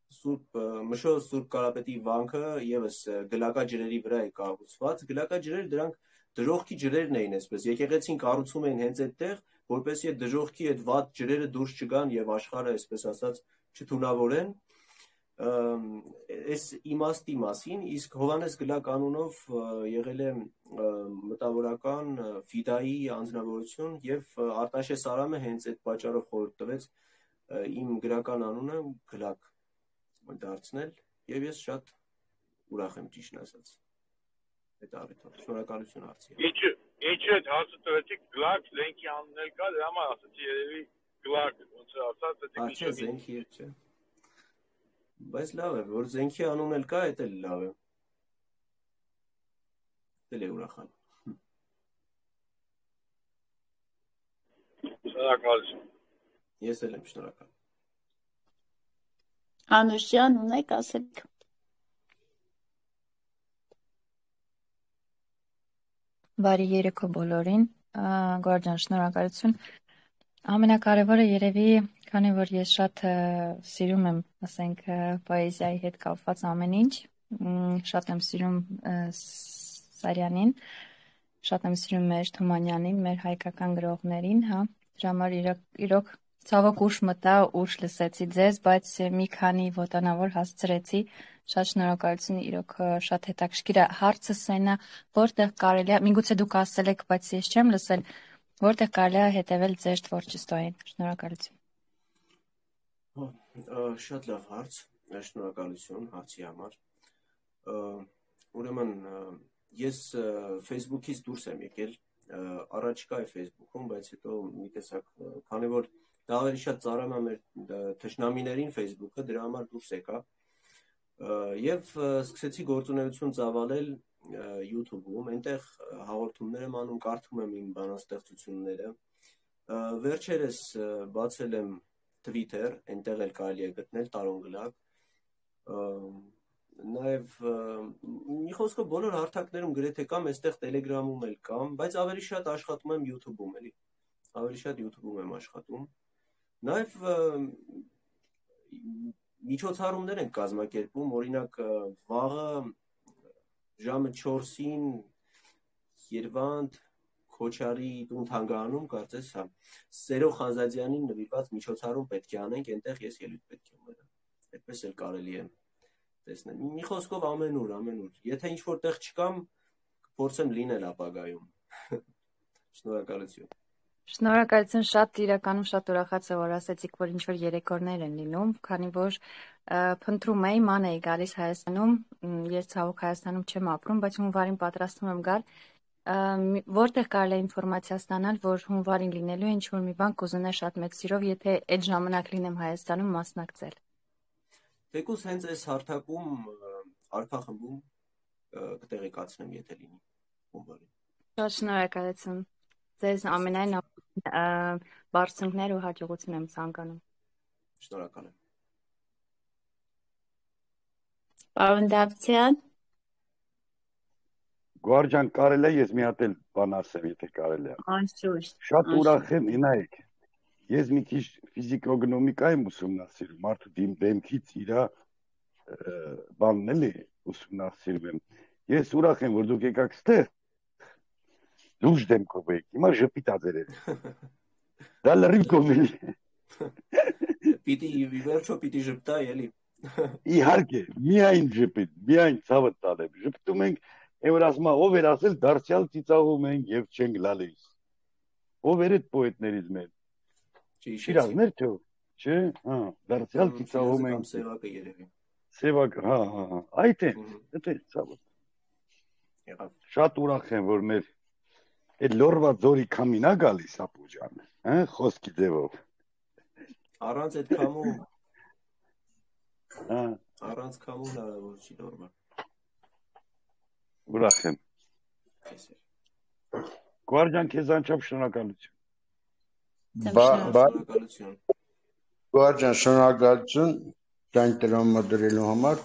Speaker 2: Սուրբ Մշո Սուրբ Կարապետի վանքը եւս գլակա ջրերի վրա է կառուցված, գլակա ջրերը դրանք դժողքի ջրերն էին, այսպես եկեղեցին կառուցում էին հենց այդտեղ, որպեսզի այդ դժողքի այդ վատ ջրերը դուրս չգան եւ աշխարհը, այսպես ասած, չթունավորեն։ Այս իմաստի մասին, իսկ Հովանես Գլակ անունով եղել է մտավորական Ֆիդայի անձնավորություն եւ Արտաշես Արամը հենց այդ պատճառով խորհուրդ տվեց իմ գրական անունը Գլակ դարձնել եւ ես շատ ուրախ եմ ճիշտ ասած։ Այդ առիթով շնորհակալություն հարցի։
Speaker 4: Ինչ ինչ է հասը տվեցիք Գլակ զենքի անուններ կա, դրա համար ասացի երևի Գլակ ոնց է ասած դա
Speaker 2: չէ զենքի չէ։ Բայց լավ է, որ զենքի անուն էլ կա, դա էլ լավ է։ Դե լե ուրախան։
Speaker 4: Շնորհակալություն։
Speaker 2: Ես էլ եմ շնորհակալ։
Speaker 1: Անուշյան ունեք ասեք։
Speaker 5: Բարի երեկո բոլորին, Գորջան, շնորհակալություն։ Ամենակարևորը երևի, քանի որ ես շատ սիրում եմ, ասենք, պոեզիայի հետ կապված ամեն ինչ, շատ եմ սիրում Սարյանին, շատ եմ սիրում մեր Թումանյանին, մեր հայկական գրողներին, հա, դրա համար իրոք ցավոք ուշ մտա, ուշ լսեցի ձեզ, բայց մի քանի ոտանավոր հասցրեցի, շատ շնորհակալություն, իրոք շատ հետաքրքիր է։ Հարցս այն է, որտեղ կարելի է, միգուցե դուք ասել եք, բայց ես չեմ լսել, որտեղ կարելի է հետևել ձեր տворчествոյին։ Շնորհակալություն։
Speaker 2: Շատ լավ հարց, շնորհակալություն հարցի համար։ Ուրեմն ես Facebook-ից դուրս եմ եկել, առաջ կա է Facebook-ում, բայց հետո մի տեսակ, քանի որ դա ավելի շատ ծառայում է մեր թշնամիներին Facebook-ը, դրա համար դուրս եկա եւ սկսեցի գործունեություն ծավալել YouTube-ում, այնտեղ հաղորդումներ եմ անում, կարդում եմ իմ բանաստեղծությունները։ Վերջերս բացել եմ Twitter, այնտեղ էլ կարելի է գտնել Տարոն Գլակ։ Նաեւ մի խոսքով բոլոր հարթակներում գրեթե կամ այստեղ Telegram-ում էլ կամ, բայց ավելի շատ աշխատում եմ YouTube-ում էլի։ Ավելի շատ YouTube-ում եմ աշխատում։ Նաեւ միջոցառումներ են կազմակերպում, օրինակ վաղը ժամը չորսին Երևանդ Քոչարի տուն թանգարանում, կարծես, հա, Սերո Խանզադյանին նվիրված միջոցառում պետք է անենք, այնտեղ ես ելույթ պետք է ունենամ։ Այդպես էլ կարելի է տեսնել։ Մի խոսքով ամենուր, ամենուր։ Եթե ինչ որտեղ չկամ, կփորձեմ լինել ապագայում։ Շնորհակալություն։
Speaker 5: Շնորհակալություն, շատ իրականում շատ ուրախացա, որ ասեցիք, որ ինչ որ երեկոներ են լինում, քանի որ փնտրում էի, ման էի գալիս Հայաստանում, ես ցավոք Հայաստանում չեմ ապրում, բայց հունվարին պատրաստվում եմ գալ, որտեղ կարելի է ինֆորմացիա ստանալ, որ հունվարին լինելու է ինչ որ մի բան կուզենա շատ մեծ սիրով, եթե այդ ժամանակ լինեմ Հայաստանում մասնակցել։
Speaker 2: Թեկուզ հենց այս հարթակում արփախմբում կտեղեկացնեմ, եթե լինի հունվարին։
Speaker 5: Շատ շնորհակալություն։ Ձեզ ամենայն բարձունքներ ու հաջողություն եմ ցանկանում։
Speaker 2: Շնորհակալ եմ։
Speaker 1: Պարոն Դավթյան։
Speaker 3: Գորջան, կարելի է ես մի հատ էլ բան ասեմ, եթե կարելի է։
Speaker 1: Անշուշտ։
Speaker 3: Շատ ուրախ եմ, նայեք։ Ես մի քիչ ֆիզիկոգնոմիկա եմ ուսումնասիրում, մարդու դեմքից իր բանն էլի ուսումնասիրում եմ։ Ես ուրախ եմ, որ դուք եկաք ստեղ։ Լուր դեմքով եք, հիմա ժպիտ ածերել։ Դա լրիվ կոմելի է։
Speaker 2: Պիտի վերջո պիտի ժպտա էլի։
Speaker 3: Իհարկե, միայն ժպիտ, միայն ցավը տալեմ։ Ժպտում ենք, այն որ ասում ով էր ասել դարձյալ ծիծաղում ենք եւ չենք լալիս։ Ով էր այդ պոետներից մեր։ Շիրազներ թե ով, չէ՞, հա, դարձյալ ծիծաղում ենք։
Speaker 2: Սևակը երևի։
Speaker 3: Սևակ, հա, հա, այդ է, դա է ցավը։
Speaker 2: Եղավ։
Speaker 3: Շատ ուրախ եմ, որ մեր այդ լորվա ձորի քամինա գալիս ապուջան, հա, խոսքի ձևով։
Speaker 2: Առանց այդ քամու,
Speaker 3: հա,
Speaker 2: առանց քամու հնարավոր չի լորվա։
Speaker 3: Ուրախ եմ։ Գորջան, քեզ անչափ շնորհակալություն։
Speaker 2: Շնորհակալություն։
Speaker 6: Գորջան, շնորհակալություն դայն տրամադրելու համար։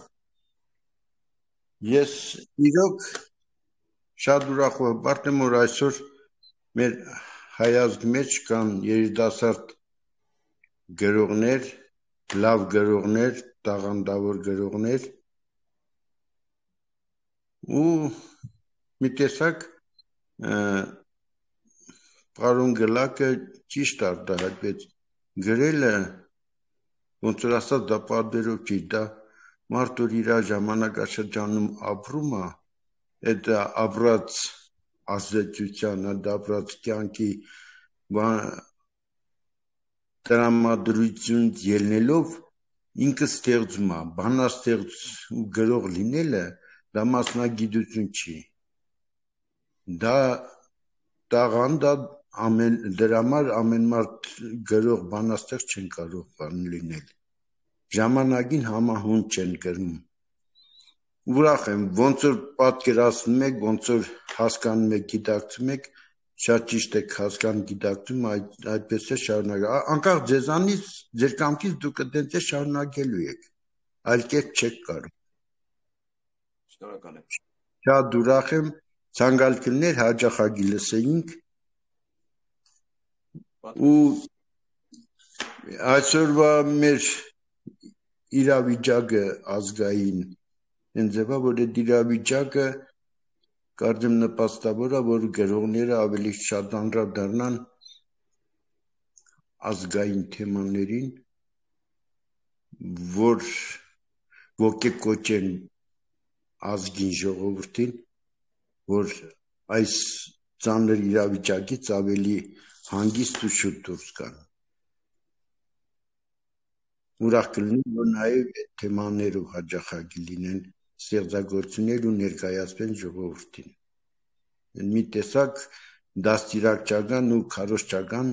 Speaker 6: Ես իրոք շատ ուրախ ու հպարտ եմ, որ այսօր մեր հայազգ մեջ կան երիտասարդ գրողներ, լավ գրողներ, տաղանդավոր գրողներ ու մի տեսակ պարոն Գլակը ճիշտ արտահայտվեց գրելը ոնց որ ասած դա պատերով չի դա մարդ որ իր ժամանակաշրջանում ապրում է այդ ապրած ազդեցության այդ ապրած կյանքի տրամադրություն ելնելով ինքը ստեղծում է բանաստեղծ ու գրող լինելը դա մասնագիտություն չի դա տաղանդ է ամեն դրա համար ամեն մարդ գրող բանաստեղծ չեն կարող բան լինել ժամանակին համահունչ չեն գրում ուրախ եմ ոնց որ պատկերացնում եք ոնց որ հասկանում եք գիտակցում եք շատ ճիշտ եք հասկանում գիտակցում այդպես է շարունակել անկախ ձեզանից ձեր կամքից դուք այդպես է շարունակելու եք այլ կերպ չեք կարող
Speaker 2: շնորհակալ եմ
Speaker 6: շատ ուրախ եմ ցանկալ կլներ հաճախակի լսեինք ու այսօրվա մեր իրավիճակը ազգային հենց ձևա որ այդ իրավիճակը կարծեմ նպաստավոր է որ գրողները ավելի շատ անդրադառնան ազգային թեմաներին որ ոգեկոճեն ազգին ժողովրդին որ այս ծանր իրավիճակից ավելի հանգիստ ու շուտ դուրս գան ուրախ կլինի որ նաև այդ թեմաներով հաճախակի լինեն ստեղծագործություններ ու ներկայացվեն ժողովրդին մի տեսակ դաստիարակչական ու քարոզչական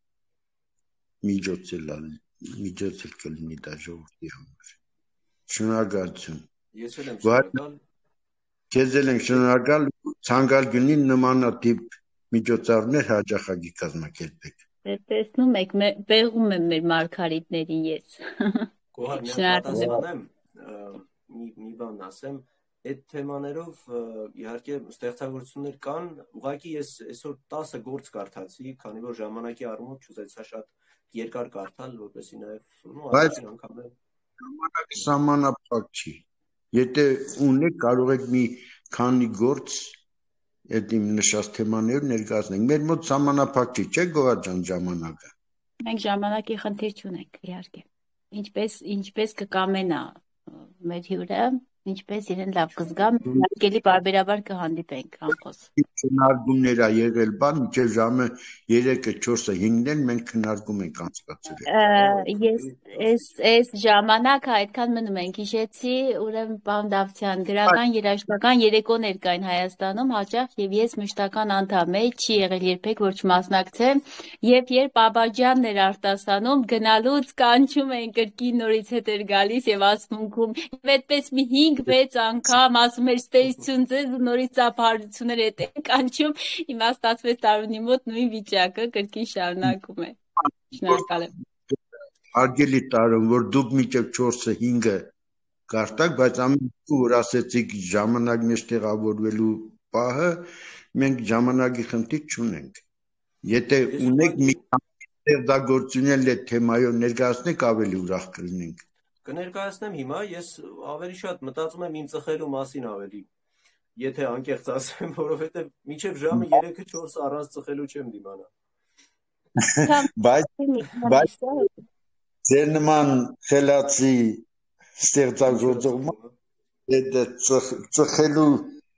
Speaker 6: միջոց էլ միջոց էլ կլինի դա ժողովրդի համար շնորհակալություն
Speaker 2: ես էլ եմ շնորհակալ
Speaker 6: քեզ էլ եմ շնորհակալ ցանկալ գնի նմանատիպ միջոցառումներ հաճախակի կազմակերպեք
Speaker 1: տեսնում եք բեղում եմ մեր մարգարիտներին ես
Speaker 2: Գոհար մի պատասխանեմ մի մի բան ասեմ այդ թեմաներով իհարկե ստեղծագործություններ կան ուղղակի ես այսօր տասը գործ կարդացի քանի որ ժամանակի առումով չուզեցա շատ երկար կարդալ որպեսզի նաև ու առաջին անգամ
Speaker 6: ժամանակը սահմանափակ չի եթե ունեք կարող եք մի քանի գործ այդ իմ նշած թեմաներով ներկայացնենք մեր մոտ սահմանափակ չի չէ Գոհար ջան ժամանակը
Speaker 1: մենք ժամանակի խնդիր չունենք իհարկե ինչպես ինչպես կկամենա մեր հյուրը ինչպես իրեն լավ կզգամ արկելի բարբերաբար կհանդիպենք անխոս
Speaker 6: քննարկումներ ա եղել բան մինչև ժամը երեքը չորսը հինգն են մենք քննարկում ենք անցկացրել
Speaker 1: ես այս այս ժամանակը այդքան մնում ենք հիշեցի ուրեմն պարոն Դավթյան գրական երաժշտական երեկոներ կային Հայաստանում հաճախ եւ ես մշտական անդամ էի չի եղել երբեք որ չմասնակցեմ եւ երբ Աբաջանն էր արտասանում գնալուց կանչում էին կրկին նորից հետ էր գալիս եւ ասմունքում եւ այդպես մի հինգ վեց անգամ ասում էր ստեյցություն ձեզ ու նորից ծափարություններ հետ են կանչում հիմա ստացվեց տարունի մոտ նույն վիճակը կրկին շարունակում է շնորհակալ եմ
Speaker 6: հարգելի տարում որ դուք մինչև չորսը հինգը կարտակ բայց ամեն որ ասեցիք ժամանակ մեջ տեղավորվելու պահը մենք ժամանակի խնդիր չունենք եթե ունեք մի ստեղծագործություններ այդ թեմայով ներկայացնեք ավելի ուրախ կլինենք
Speaker 2: կներկայացնեմ հիմա ես ավելի շատ մտածում եմ իմ ծխելու մասին ավելի եթե անկեղծ ասեմ որովհետև մինչև ժամը երեքը չորսը առանց ծխելու չեմ դիմանա
Speaker 6: բայց բայց ձեր նման խելացի ստեղծագործողը այդ ծխելու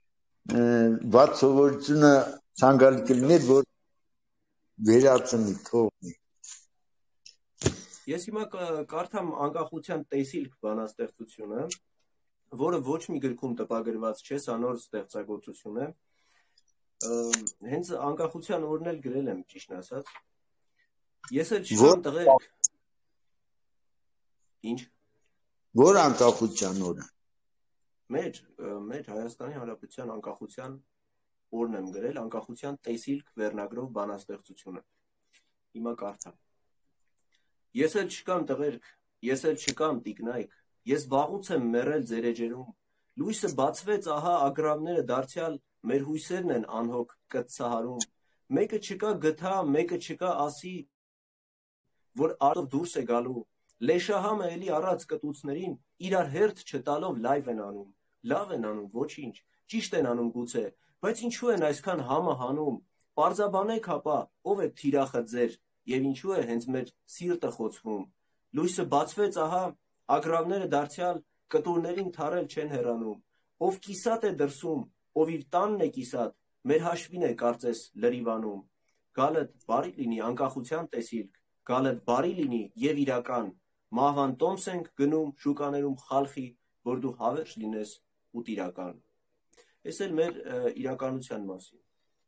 Speaker 6: վատ սովորությունը ցանկալի կլիներ որ վերացնի թողնի
Speaker 2: Ես հիմա կարդամ անկախության տեսիլք բանաստեղծությունը, որը ոչ մի գրքում տպագրված չէ, սա նոր ստեղծագործություն է։ Հենց անկախության օրն էլ գրել եմ, ճիշտ ասած։ Ես էլ չկամ տղերք։ Ինչ։
Speaker 6: Որ անկախության օրը։
Speaker 2: Մեր, մեր Հայաստանի Հանրապետության անկախության օրն եմ գրել, անկախության տեսիլք վերնագրով բանաստեղծությունը։ Հիմա կարդամ։ Ես էլ չկամ տղերք, ես էլ չկամ տիկնայք, ես վաղուց եմ մեռել ձեր էջերում, լույսը բացվեց ահա ագրավները դարձյալ մեր հույսերն են անհոգ կծահարում, մեկը չկա գթա, մեկը չկա ասի, որ արտով դուրս է գալու, Լեշահամը էլի առած կտուցներին իրար հերթ չտալով լայվ են անում, լավ են անում, ոչինչ, ճիշտ են անում գուցե, բայց ինչու են այսքան համը հանում, պարզաբանեք հապա, ով է թիրախը ձեր, և ինչու է հենց մեր սիրտը խոցվում, լույսը բացվեց ահա, ագռավները դարձյալ կտուրներին թարել չեն հեռանում, ով կիսատ է դրսում, ով իր տանն է կիսատ, մեր հաշվին է կարծես լրիվանում, գալդ բարի լինի անկախության տեսիլք, գալդ բարի լինի և իրական, մահվան տոմս ենք գնում շուկաներում խալխի, որ դու հավերժ լինես ու տիրական։ Ես էլ մեր իրականության մասին։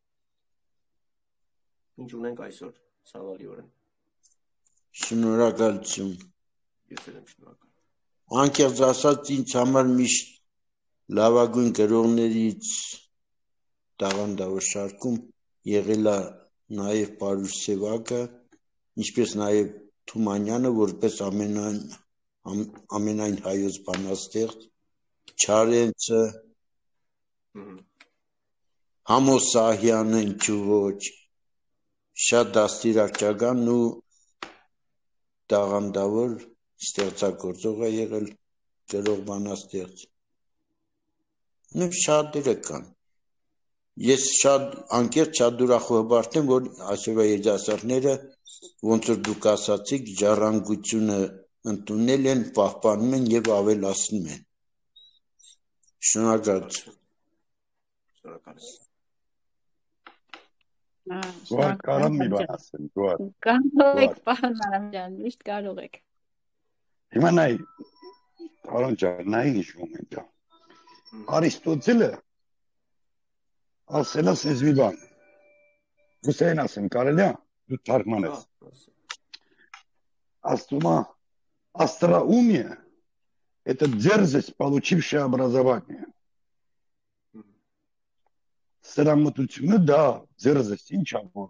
Speaker 2: Ինչ ունենք այսօր, ցավալիորեն։
Speaker 6: Շնորհակալություն։
Speaker 2: Ես էլ եմ շնորհակալ։
Speaker 6: Անկեղծ ասած ինձ համար միշտ լավագույն գրողներից տաղանդավոր շարքում եղել է նաև Պարուս Սևակը, ինչպես նաև Թումանյանը, որպես ամենայն ամենայն հայոց բանաստեղծ, Չարենցը, Համոս Սահյանը, ինչու ոչ, շատ դաստիարակչական ու տաղանդավոր ստեղծագործող է եղել գրող բանաստեղծ։ Նույն շատերը կան։ Ես շատ անկեղծ շատ ուրախաբար եմ, որ այսօրվա երիտասարդները, ոնց որ դուք ասացիք, ժառանգությունը ընդունել են, պահպանում են եւ ավելացնում են։ Շնորհակալություն։
Speaker 3: Գոհար կարամ մի բան ասեմ, գոհար։
Speaker 1: Կարող եք, պարոն Արամյան, միշտ կարող եք։
Speaker 3: Հիմա նայ, պարոն ջան, նայ ինչ մոմենտ է։ Արիստոտելը ասել է սենց մի բան։ Հուսեին ասեմ, կարելի է, դու թարգմանես։ Астума остроумие – это дерзость, получившая образование. Սրամտությունը դա դերզես ինչ ավոր։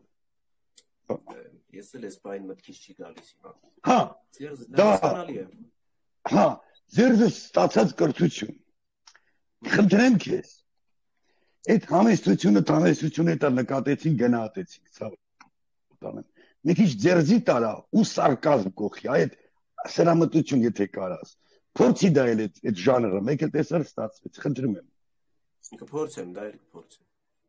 Speaker 2: Ես էլ ես բայն մտքից չի գալիս հիմա։
Speaker 3: Հա, դա
Speaker 2: հասկանալի է։
Speaker 3: Հա, դերզես ստացած կրթություն։ Խնդրեմ քեզ։ Այդ համեստությունը, համեստությունը դա նկատեցին, գնահատեցին, ցավ։ Ուտանեմ։ Մի քիչ դերզի տարա ու սարկազմ կողի, այդ սրամտություն եթե կարաս։ Փորձի դա էլ այդ ժանրը, մեկ էլ տեսար ստացվեց, խնդրում եմ։
Speaker 2: Կփորձեմ, դա էլ կփորձեմ։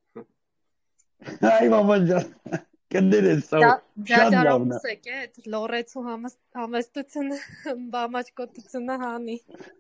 Speaker 3: Ay babacan. Kendiniz sağ
Speaker 7: Ջաջարամուս եք է այդ լորեցու համեստությունը բամաճկոտությունը հանի։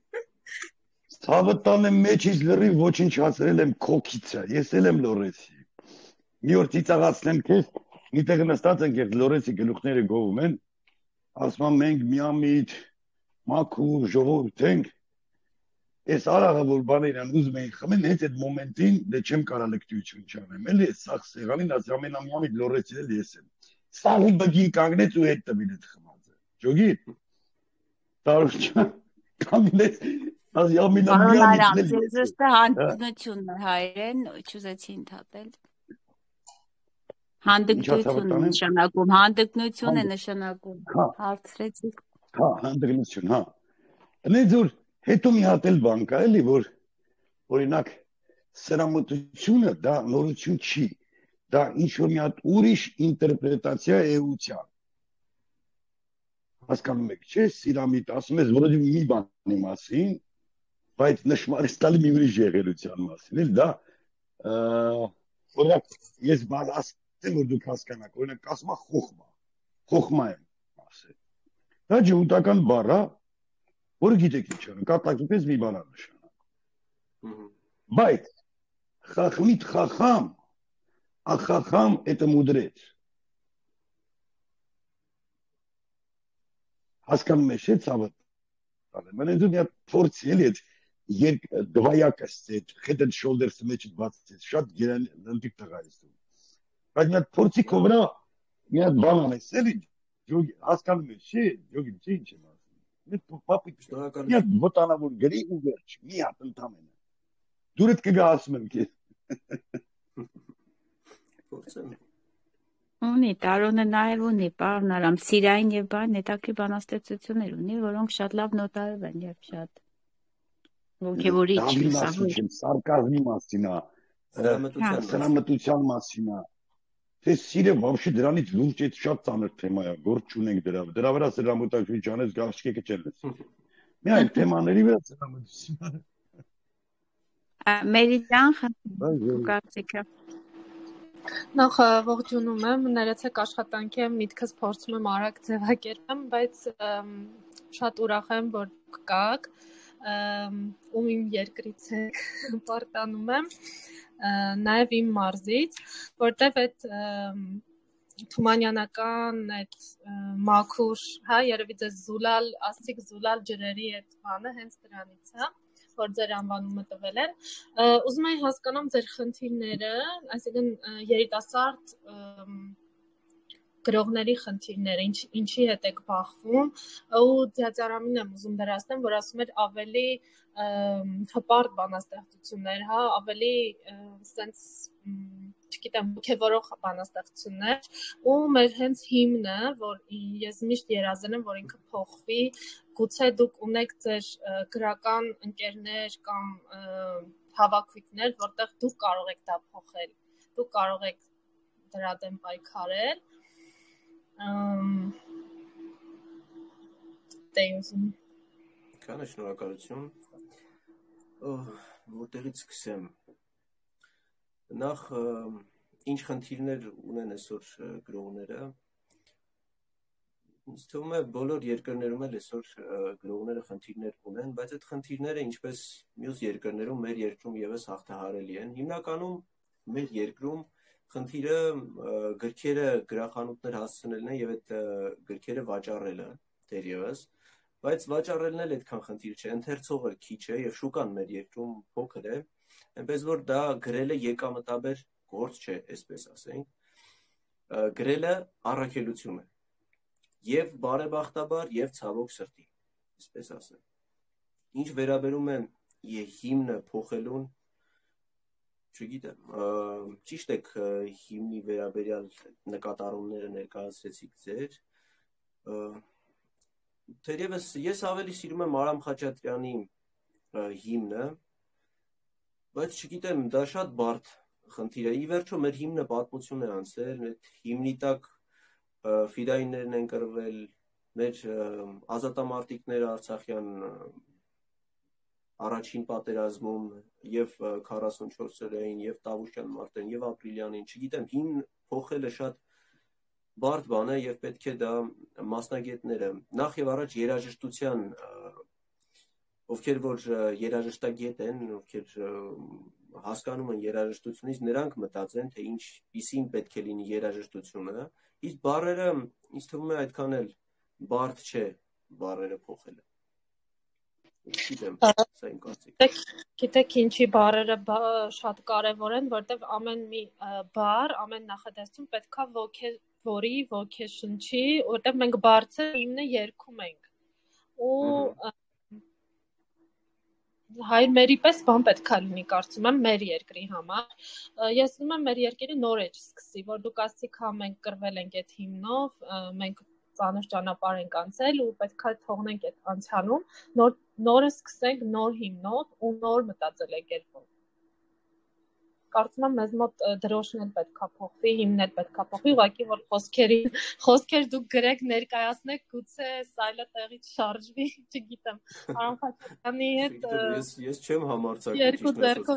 Speaker 3: Ցավտան եմ մեջից լրիվ ոչնչացրել եմ քոքիցը, ես էլ եմ լորեցի։ Մի օր ծիծաղացնեմ քեզ, միտեղ նստած ենք երբ լորեցի գլուխները գովում են, ասում եմ մենք միամիտ մաքուր ժողովուրդ ենք, այս արաղը որ բաներն ուզում էին խմեն, հենց այդ մոմենտին դե չեմ կարա լկտիություն չանեմ, էլի սաղ սեղանին ասի ամենամիամիտ լորեցին էլ ես եմ։ Սաղի բգին կանգնեց ու հետ տվին այդ խմածը։ Ջոգի, տարուրջան կանգնեց, ասի ամենամիամիտ էլ ես եմ։
Speaker 1: Ձեզստը հանդգնությունն է հայերեն, չուզեցի ընդհատել։ Հանդգնություն է նշանակում, հանդգնություն է նշանակում, հարցրեցիք։
Speaker 3: Հա, հանդգնություն, հա։ Նեզ որ հետո մի հատ էլ բան կա էլի, որ օրինակ սրամտությունը դա նորություն չի, դա ինչ-որ մի հատ ուրիշ ինտերպրետացիա է էության։ Հասկանում եք, չէ, սիրամիտ ասում ես, որոդի մի բանի մասին, բայց նշմարից տալի մի ուրիշ եղելության մասին, էլ դա, օրինակ, ես բան ասեմ, որ դուք հասկանաք, օրինակ, ասում է խոխմա, խոխմա եմ ասել։ Դա ջհուդական բառ է, որ գիտեք ինչ է, կատակի պես մի բան նշանակում։ Բայց խախմիտ խախամ, а խախամ это мудрец։ Հասկանում եք, չէ՞, ցավը։ Մեն դու մի փորձի էլի այդ դվայակս այդ head and shoulders-ը մեջ բացեց, շատ գերան ընտիկ տղա ես։ Բայց մի հատ փորձի կովրա մի հատ բան անես, էլի, հասկանում եք, չէ՞, յոգի, չէ՞ ինչ եմ։ Մեծ պապի շնորհակալություն։ Ես ոտանավոր գրի ու վերջ, մի հատ ընդամենը։ Դուրդ կգա ասում եմ քեզ։
Speaker 2: Փորձեմ։
Speaker 1: Ունի, Տարոնը նաև ունի, պարոն Արամ, սիրային եւ բան, հետաքրքիր բանաստեղծություններ ունի, որոնք շատ լավ նոտարով են եւ շատ ոգևորիչ, լուսավոր։
Speaker 3: Սարկազմի մասին է, սրամտության մասին է։ թե սիրը вообще դրանից լուրջ է շատ ծանր թեմա է, գործ չունենք դրա վրա։ Դրա վրա սրամուտակի ճանես գաշկեկը չելես։ Միայն թեմաների վրա սրամուտություն։
Speaker 1: Մերիդան խնդրում կարծիքը։
Speaker 7: Նախ ողջունում եմ, ներեցեք աշխատանքի եմ, միտքս փորձում եմ արագ ձևակերպեմ, բայց շատ ուրախ եմ, որ կաք, ում իմ երկրից եք պարտանում եմ, նաև իմ մարզից, որտև այդ թումանյանական այդ մաքուր, հա, երևի ձեզ զուլալ, աստիկ զուլալ ջրերի այդ բանը հենց դրանից, հա, որ ձեր անվանումը տվել են, ուզում եմ հասկանամ ձեր խնդիրները, այսինքն երիտասարդ գրողների խնդիրները, ինչի հետ եք բախվում, ու Ձյաձարամին եմ ուզում դրասնեմ, որ ասում էր ավելի հպարտ բանաստեղծություններ, հա, ավելի սենց, չգիտեմ, ոգևորող բանաստեղծություններ, ու մեր հենց հիմնը, որ ես միշտ երազել եմ, որ ինքը փոխվի, գուցե դուք ունեք ձեր գրական ընկերներ կամ հավաքույթներ, որտեղ դուք կարող եք դա փոխել, դուք կարող եք դրա դեմ պայքարել,
Speaker 2: Քանի շնորհակալություն, որտեղից սկսեմ, նախ ինչ խնդիրներ ունեն այսօր գրողները, ինձ թվում է բոլոր երկրներում էլ այսօր գրողները խնդիրներ ունեն, բայց այդ խնդիրները ինչպես մյուս երկրներում մեր երկրում ևս հաղթահարելի են, հիմնականում մեր երկրում խնդիրը գրքերը գրախանութներ հասցնելն է եւ այդ գրքերը վաճառելը դերևս, բայց վաճառելն էլ այդքան խնդիր չէ, ընթերցողը քիչ է եւ շուկան մեր երկրում փոքր է, այնպես որ դա գրելը եկամտաբեր գործ չէ, այսպես ասենք, գրելը առաքելություն է եւ բարեբախտաբար եւ ցավոք սրտի, այսպես ասեմ։ Ինչ վերաբերում է հիմնը փոխելուն, չգիտեմ, ճիշտ եք հիմնի վերաբերյալ նկատառումները ներկայացրեցիք ձեր, թերևս ես ավելի սիրում եմ Արամ Խաչատրյանի հիմնը, բայց չգիտեմ, դա շատ բարդ խնդիր է, ի վերջո մեր հիմնը պատմություն է անցել, այդ հիմնի տակ ֆիդայիններն են կռվել, մեր ազատամարտիկները Արցախյան առաջին պատերազմում եւ քառասունչորսերային եւ Տավուշյան մարտերին եւ Ապրիլյանին, չգիտեմ, հիմն փոխելը շատ բարդ բան է եւ պետք է դա մասնագետները, նախ եւ առաջ երաժշտության, ովքեր որ երաժշտագետ են, ովքեր հասկանում են երաժշտությունից, նրանք մտածեն, թե ինչպիսին պետք է լինի երաժշտությունը, իսկ բառերը, ինձ թվում է այդքան էլ բարդ չէ բառերը փոխելը։ Գիտեմ, սա իմ կարծիքն է։
Speaker 7: Գիտեք ինչի բառերը շատ կարևոր են, որտեղ ամեն մի բառ, ամեն նախադասություն պետքա ոգևորի, ոգեշնչի, որտեղ մենք բարձր հիմնը երգում ենք։ Ու հայրմերի պես բան պետքա լինի, կարծում եմ, մեր երկրի համար։ Ես ուզում եմ մեր երկիրը նոր էջ սկսի, որ դուք ասցիք, հա մենք կռվել ենք այդ հիմնով, մենք ծանր ճանապարհ ենք անցել ու պետքա թողնենք այդ անցյալում, նոր նորը սկսենք նոր հիմնով ու նոր մտածելակերպով։ Կարծում եմ մեզ մոտ դրոշն էլ պետքա փոխվի, հիմնն էլ պետքա փոխվի, ուղղակի որ խոսքերի խոսքեր դուք գրեք, ներկայացնեք, գուցե սայլը տեղից շարժվի, չգիտեմ։ Արամ Խաչատրյանի հետ
Speaker 2: ես չեմ համարձակվում
Speaker 7: երկու ձեռքով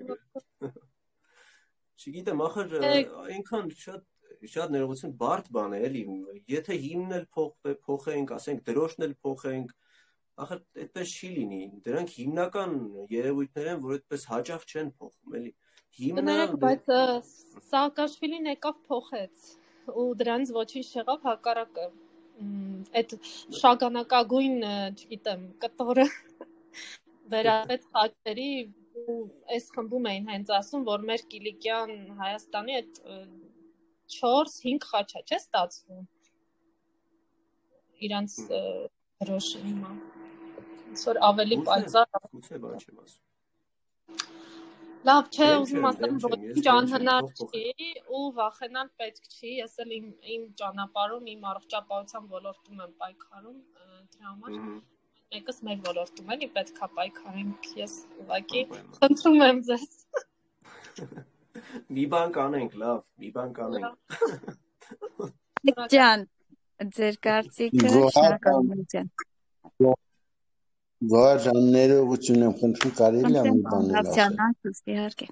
Speaker 2: չգիտեմ, ախր այնքան շատ շատ ներողություն բարդ բան է, էլի, եթե հիմնն էլ փոխենք, ասենք դրոշն էլ փոխենք, ախր այդպես չի լինի, դրանք հիմնական երևույթներ են, որ այդպես հաճախ չեն փոխում, էլի։
Speaker 7: Կներեք, բայց Սաակաշվիլին եկավ փոխեց ու դրանից ոչինչ չեղավ, հակառակը այդ շագանակագույն, չգիտեմ, կտորը վերածվեց խաչերի ու այս խմբում էին հենց ասում, որ մեր Կիլիկյան Հայաստանի այդ չորս-հինգ խաչա չէ ստացվում իրանց դրոշը հիմա այսօր ավելի պայծառ
Speaker 2: գուցե բան չեմ ասում
Speaker 7: լավ չէ ուզում ասեմ որ ինչ անհնար չի ու վախենալ պետք չի ես էլ իմ իմ ճանապարհում իմ առողջապահության ոլորտում եմ պայքարում դրա համար մեկս մեր ոլորտում էլի պետքա պայքարենք ես ուղղակի խնդրում եմ ձեզ
Speaker 2: Մի բան կանենք, լավ, մի բան կանենք։
Speaker 1: Ջան, ձեր կարծիքը շնորհակալություն։
Speaker 6: Գոհար ջան, ներողություն եմ խնդրում, կարելի է մի բան էլ ասել։
Speaker 1: Իհարկե։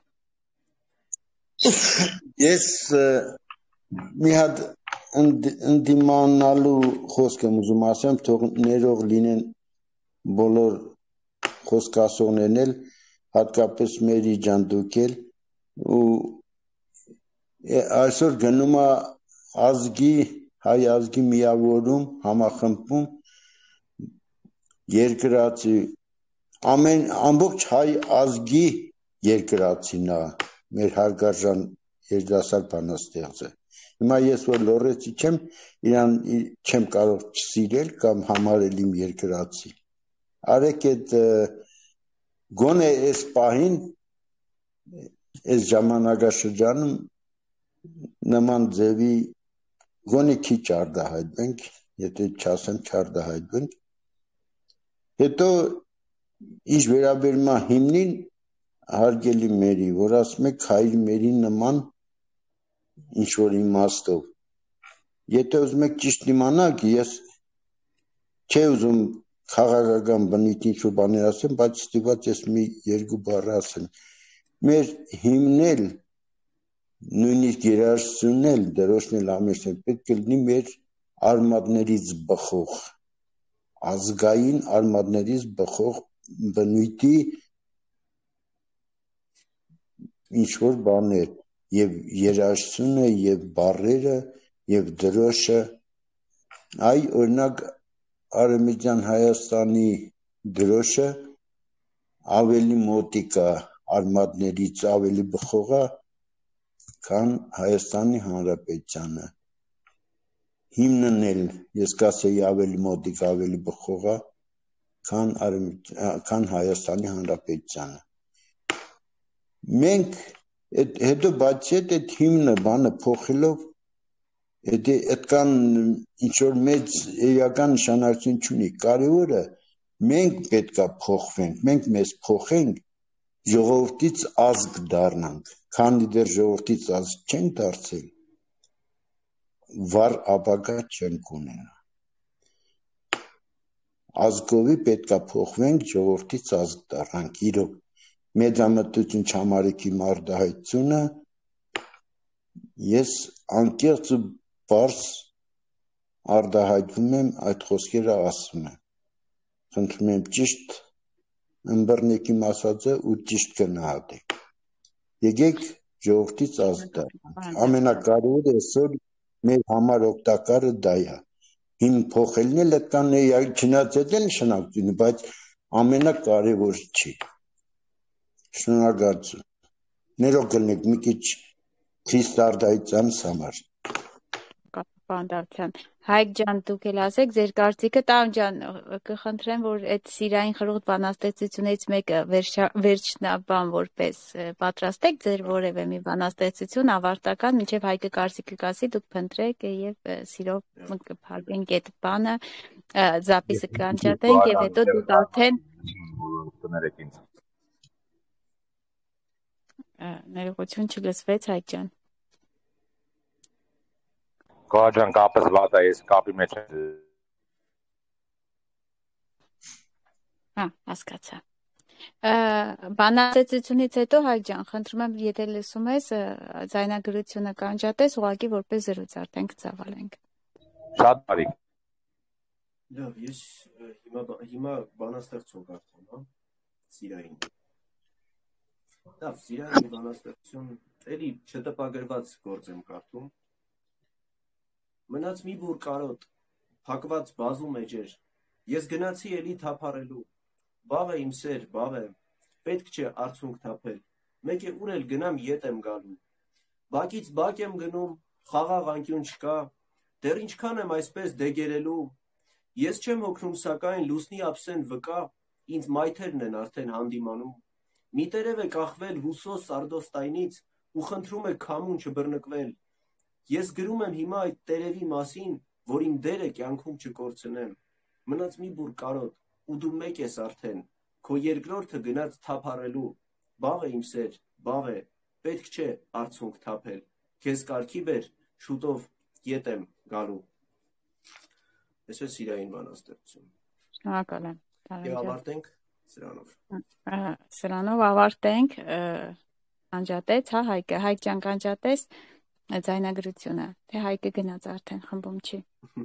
Speaker 6: Ես մի հատ ընդդիմանալու խոսք եմ ուզում ասեմ, թող ներող լինեն բոլոր խոսքասողներն էլ, հատկապես Մերի ջան դուք էլ, ու այսօր գնում է ազգի, հայ ազգի միավորում, համախմբում, երկրացի, ամեն ամբողջ հայ ազգի երկրացին է, մեր հարգարժան երիտասարդ բանաստեղծը։ Հիմա ես որ լոռեցի չեմ, իրան չեմ կարող չսիրել կամ համարել իմ երկրացի։ Արեք այդ գոնե այս պահին, այս ժամանակաշրջանում նման ձևի գոնե քիչ արդահայտվենք, եթե չասեմ չարդահայտվենք։ Հետո ինչ վերաբերում է հիմնին, հարգելի Մերի, որ ասում եք հայր Մերի նման ինչ որ իմաստով։ Եթե ուզում եք ճիշտ իմանաք, ես չէ ուզում քաղաքական բնույթ ինչ որ բաներ ասեմ, բայց ստիպված ես մի երկու բառ ասեմ։ Մեր հիմնել, նույնիսկ երաժշտությունն էլ, դրոշն էլ ամենը պետք է լինի մեր արմատներից բխող, ազգային արմատներից բխող բնույթի ինչ որ բաներ, եւ երաժշտությունը, եւ բառերը, եւ դրոշը, այ օրինակ Արևմտյան Հայաստանի դրոշը ավելի մոտիկ է արմատներից ավելի բխող է, քան Հայաստանի Հանրապետությանը։ Հիմնն էլ ես կասեի ավելի մոտիկ, ավելի բխող է, քան քան Հայաստանի Հանրապետությանը։ Մենք հետո բացի այդ հիմնը բանը փոխելով, եթե այդքան ինչ որ մեծ էական նշանակություն չունի, կարևորը մենք պետքա փոխվենք, մենք մեզ փոխենք, ժողովրդից ազգ դառնանք, քանի դեռ ժողովրդից ազգ չենք դարձել, վառ ապագա չենք ունենա։ Ազգովի պետքա փոխվենք, ժողովրդից ազգ դառնանք, իրոք մեծամտություն չհամարեք իմ արդահայտությունը, ես անկեղծ ու պարզ արդահայտվում եմ, այդ խոսքերը ասում եմ։ Խնդրում եմ ճիշտ ըմբռնեք իմ ասածը ու ճիշտ գնահատեք։ Եկեք ժողովրդից ազգ դառնանք։ Ամենակարևորը այսօր մեր համար օգտակարը դա է։ Հիմ փոխելն էլ այդքան է, չնայած այդ էլ նշանակություն, բայց ամենակարևորը չի։ Շնորհակալություն։ Ներող կլինեք մի քիչ խիստ արդահայտության համար։
Speaker 1: Բանդավցյան։ Հայկ ջան, դուք էլ ասեք ձեր կարծիքը, Տան ջան, կխնդրեմ, որ այդ սիրային խրոխտ բանաստեղծությունից մեկը վերջնաբան որպես պատրաստեք ձեր որևէ մի բանաստեղծություն ավարտական, մինչև Հայկը կարծիքը կասի, դուք փնտրեք եւ սիրով կփակենք այդ բանը, զապիսը կանջատենք եւ հետո դուք արդեն ներողություն չլսվեց Հայկ ջան։
Speaker 4: Գոհարջան կապս վատ է, ես կապի մեջ եմ։
Speaker 1: Հա, հասկացա։ Բանաստեղծությունից հետո Հայկ ջան, խնդրում եմ, եթե լսում ես, ձայնագրությունը կանջատես, ուղղակի որպես զրույց արդեն կծավալենք։
Speaker 4: Շատ բարի։
Speaker 2: Լավ, ես հիմա հիմա բանաստեղծություն կարդամ, հա, սիրային։ Լավ, սիրային բանաստեղծություն, էլի չտպագրված գործ եմ կարդում։ Մնաց մի բուր կարոտ, փակված բազում էջեր, ես գնացի էլի թափառելու, բավ է իմ սեր, բավ է, պետք չէ արցունք թափել, մեկ է ուր էլ գնամ ետ եմ գալու, բակից բակ եմ գնում, խաղաղ անկյուն չկա, դեռ ինչքան եմ այսպես դեգերելու, ես չեմ հոգնում սակայն լուսնի ափսեն վկա, ինձ մայթերն են արդեն հանդիմանում, մի տերև է կախվել հուսոս սարդոստայնից ու խնդրում է քամուն չբռնկվել, ես գրում եմ հիմա այդ տերևի մասին, որ իմ դերը կյանքում չկորցնեմ, մնաց մի բուր կարոտ, ու դու մեկ ես արդեն, քո երկրորդը գնաց թափառելու, բավ է իմ սեր, բավ է, պետք չէ արցունք թափել, քեզ կարգի բեր, շուտով ետ եմ գալու։ Այս է սիրային բանաստեղծություն։
Speaker 1: Շնորհակալ եմ։
Speaker 2: Եվ ավարտենք սրանով։
Speaker 1: Սրանով ավարտենք անջատեց, հա Հայկը, Հայկ ջան կանջատես ձայնագրությունը, թե Հայկը գնաց արդեն խմբում չի։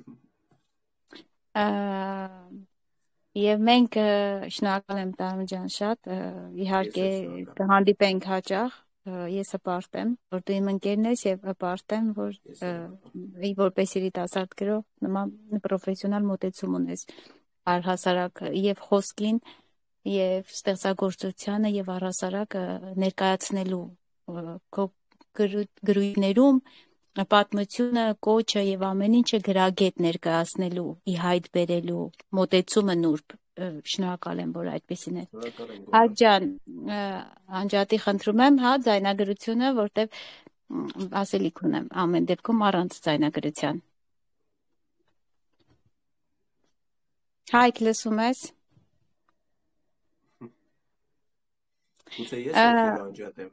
Speaker 1: Եվ մենք շնորհակալ եմ Տարոն ջան շատ, իհարկե կհանդիպենք հաճախ, ես հպարտ եմ, որ դու իմ ընկերն ես եւ հպարտ եմ, որ որպես երիտասարդ գրող նման պրոֆեսիոնալ մոտեցում ունես առհասարակ եւ խոսքին եւ ստեղծագործությանը եւ առհասարակ ներկայացնելու քո գրույթներում պատմությունը, կոչը եւ ամեն ինչը գրագետ ներկայացնելու, ի հայտ բերելու մոտեցումը նուրբ, շնորհակալ եմ, որ այդպեսին է։ Հայկ ջան, անջատի խնդրում եմ, հա, ձայնագրությունը, որտեվ ասելիք ունեմ ամեն դեպքում առանց ձայնագրության։ Հայկ, լսում ես։
Speaker 2: Գուցե ես ովքեր անջատեմ։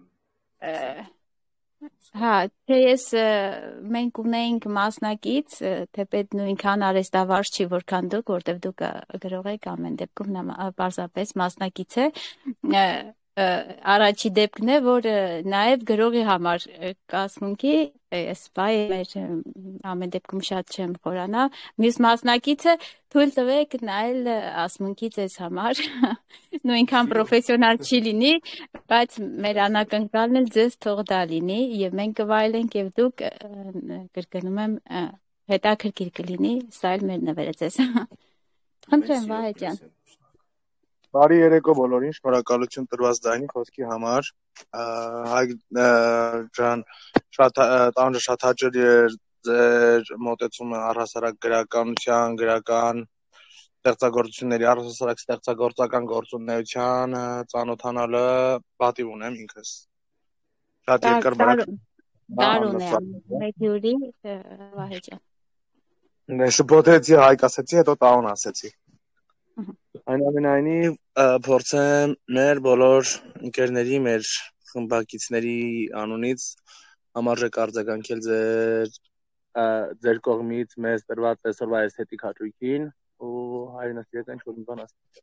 Speaker 1: Հա, թե ես մենք ունեինք մասնակից, թեպետ նույնքան արեստավարժ չի, որքան դուք, որտեվ դուք գրող եք ամեն դեպքում պարզապես մասնակից է, առաջի դեպքն է, որ նաև գրողի համար կազմունքի, ես բայ մեր ամեն դեպքում շատ չեմ խորանա, մյուս մասնակիցը թույլ տվեք նայել ասմունքի ձեզ համար, նույնքան պրոֆեսիոնալ չի լինի, բայց մեր անակնկալն էլ ձեզ թող դա լինի եւ մենք կվայելենք եւ դուք կրկնում եմ հետաքրքիր կլինի, սա էլ մեր նվերը ձեզ։ Խնդրեմ Վահե ջան։
Speaker 8: Բարի երեկո բոլորին, շնորհակալություն տրված ձայնի խոսքի համար։ Հայկ ջան, շատ տանջը շատ հաճելի էր ձեր մոտեցումը առհասարակ գրականության, գրական ստեղծագործությունների, առհասարակ ստեղծագործական գործունեության ծանոթանալը պատիվ ունեմ ինքս։ Շատ երկար մրակ
Speaker 1: Տարուն է մեկ յուրի Վահե ջան։
Speaker 8: Շփոթեցի, Հայկ ասեցի, հետո Տաուն ասեցի։ Այնուամենայնիվ փորձեմ մեր բոլոր ընկերների, մեր խմբակիցների անունից համարժեք արձագանքել ձեր ձեր կողմից մեզ տրված այսօրվա էսթետիկ հաճույքին ու հայրենասիրական ինչ-որ մի բան ասել։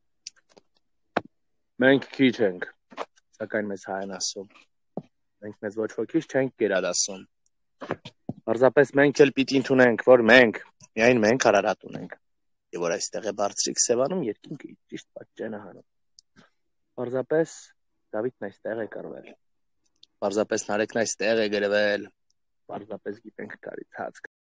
Speaker 8: Մենք քիչ ենք, սակայն մեզ հայ են ասում։ Մենք մեզ ոչ ոքի չենք գերադասում։ Պարզապես մենք էլ պիտի ընդունենք, որ մենք, միայն մենք Արարատ ունենք։ Եվ որ այստեղ է բարձրիկ Սևանում երկինքը ճիշտ պատճենը հանում։ Պարզապես Դավիթն այստեղ է կռվել։ Պարզապես Նարեկն այստեղ է գրվել։ Պարզապես գիտենք կարիցած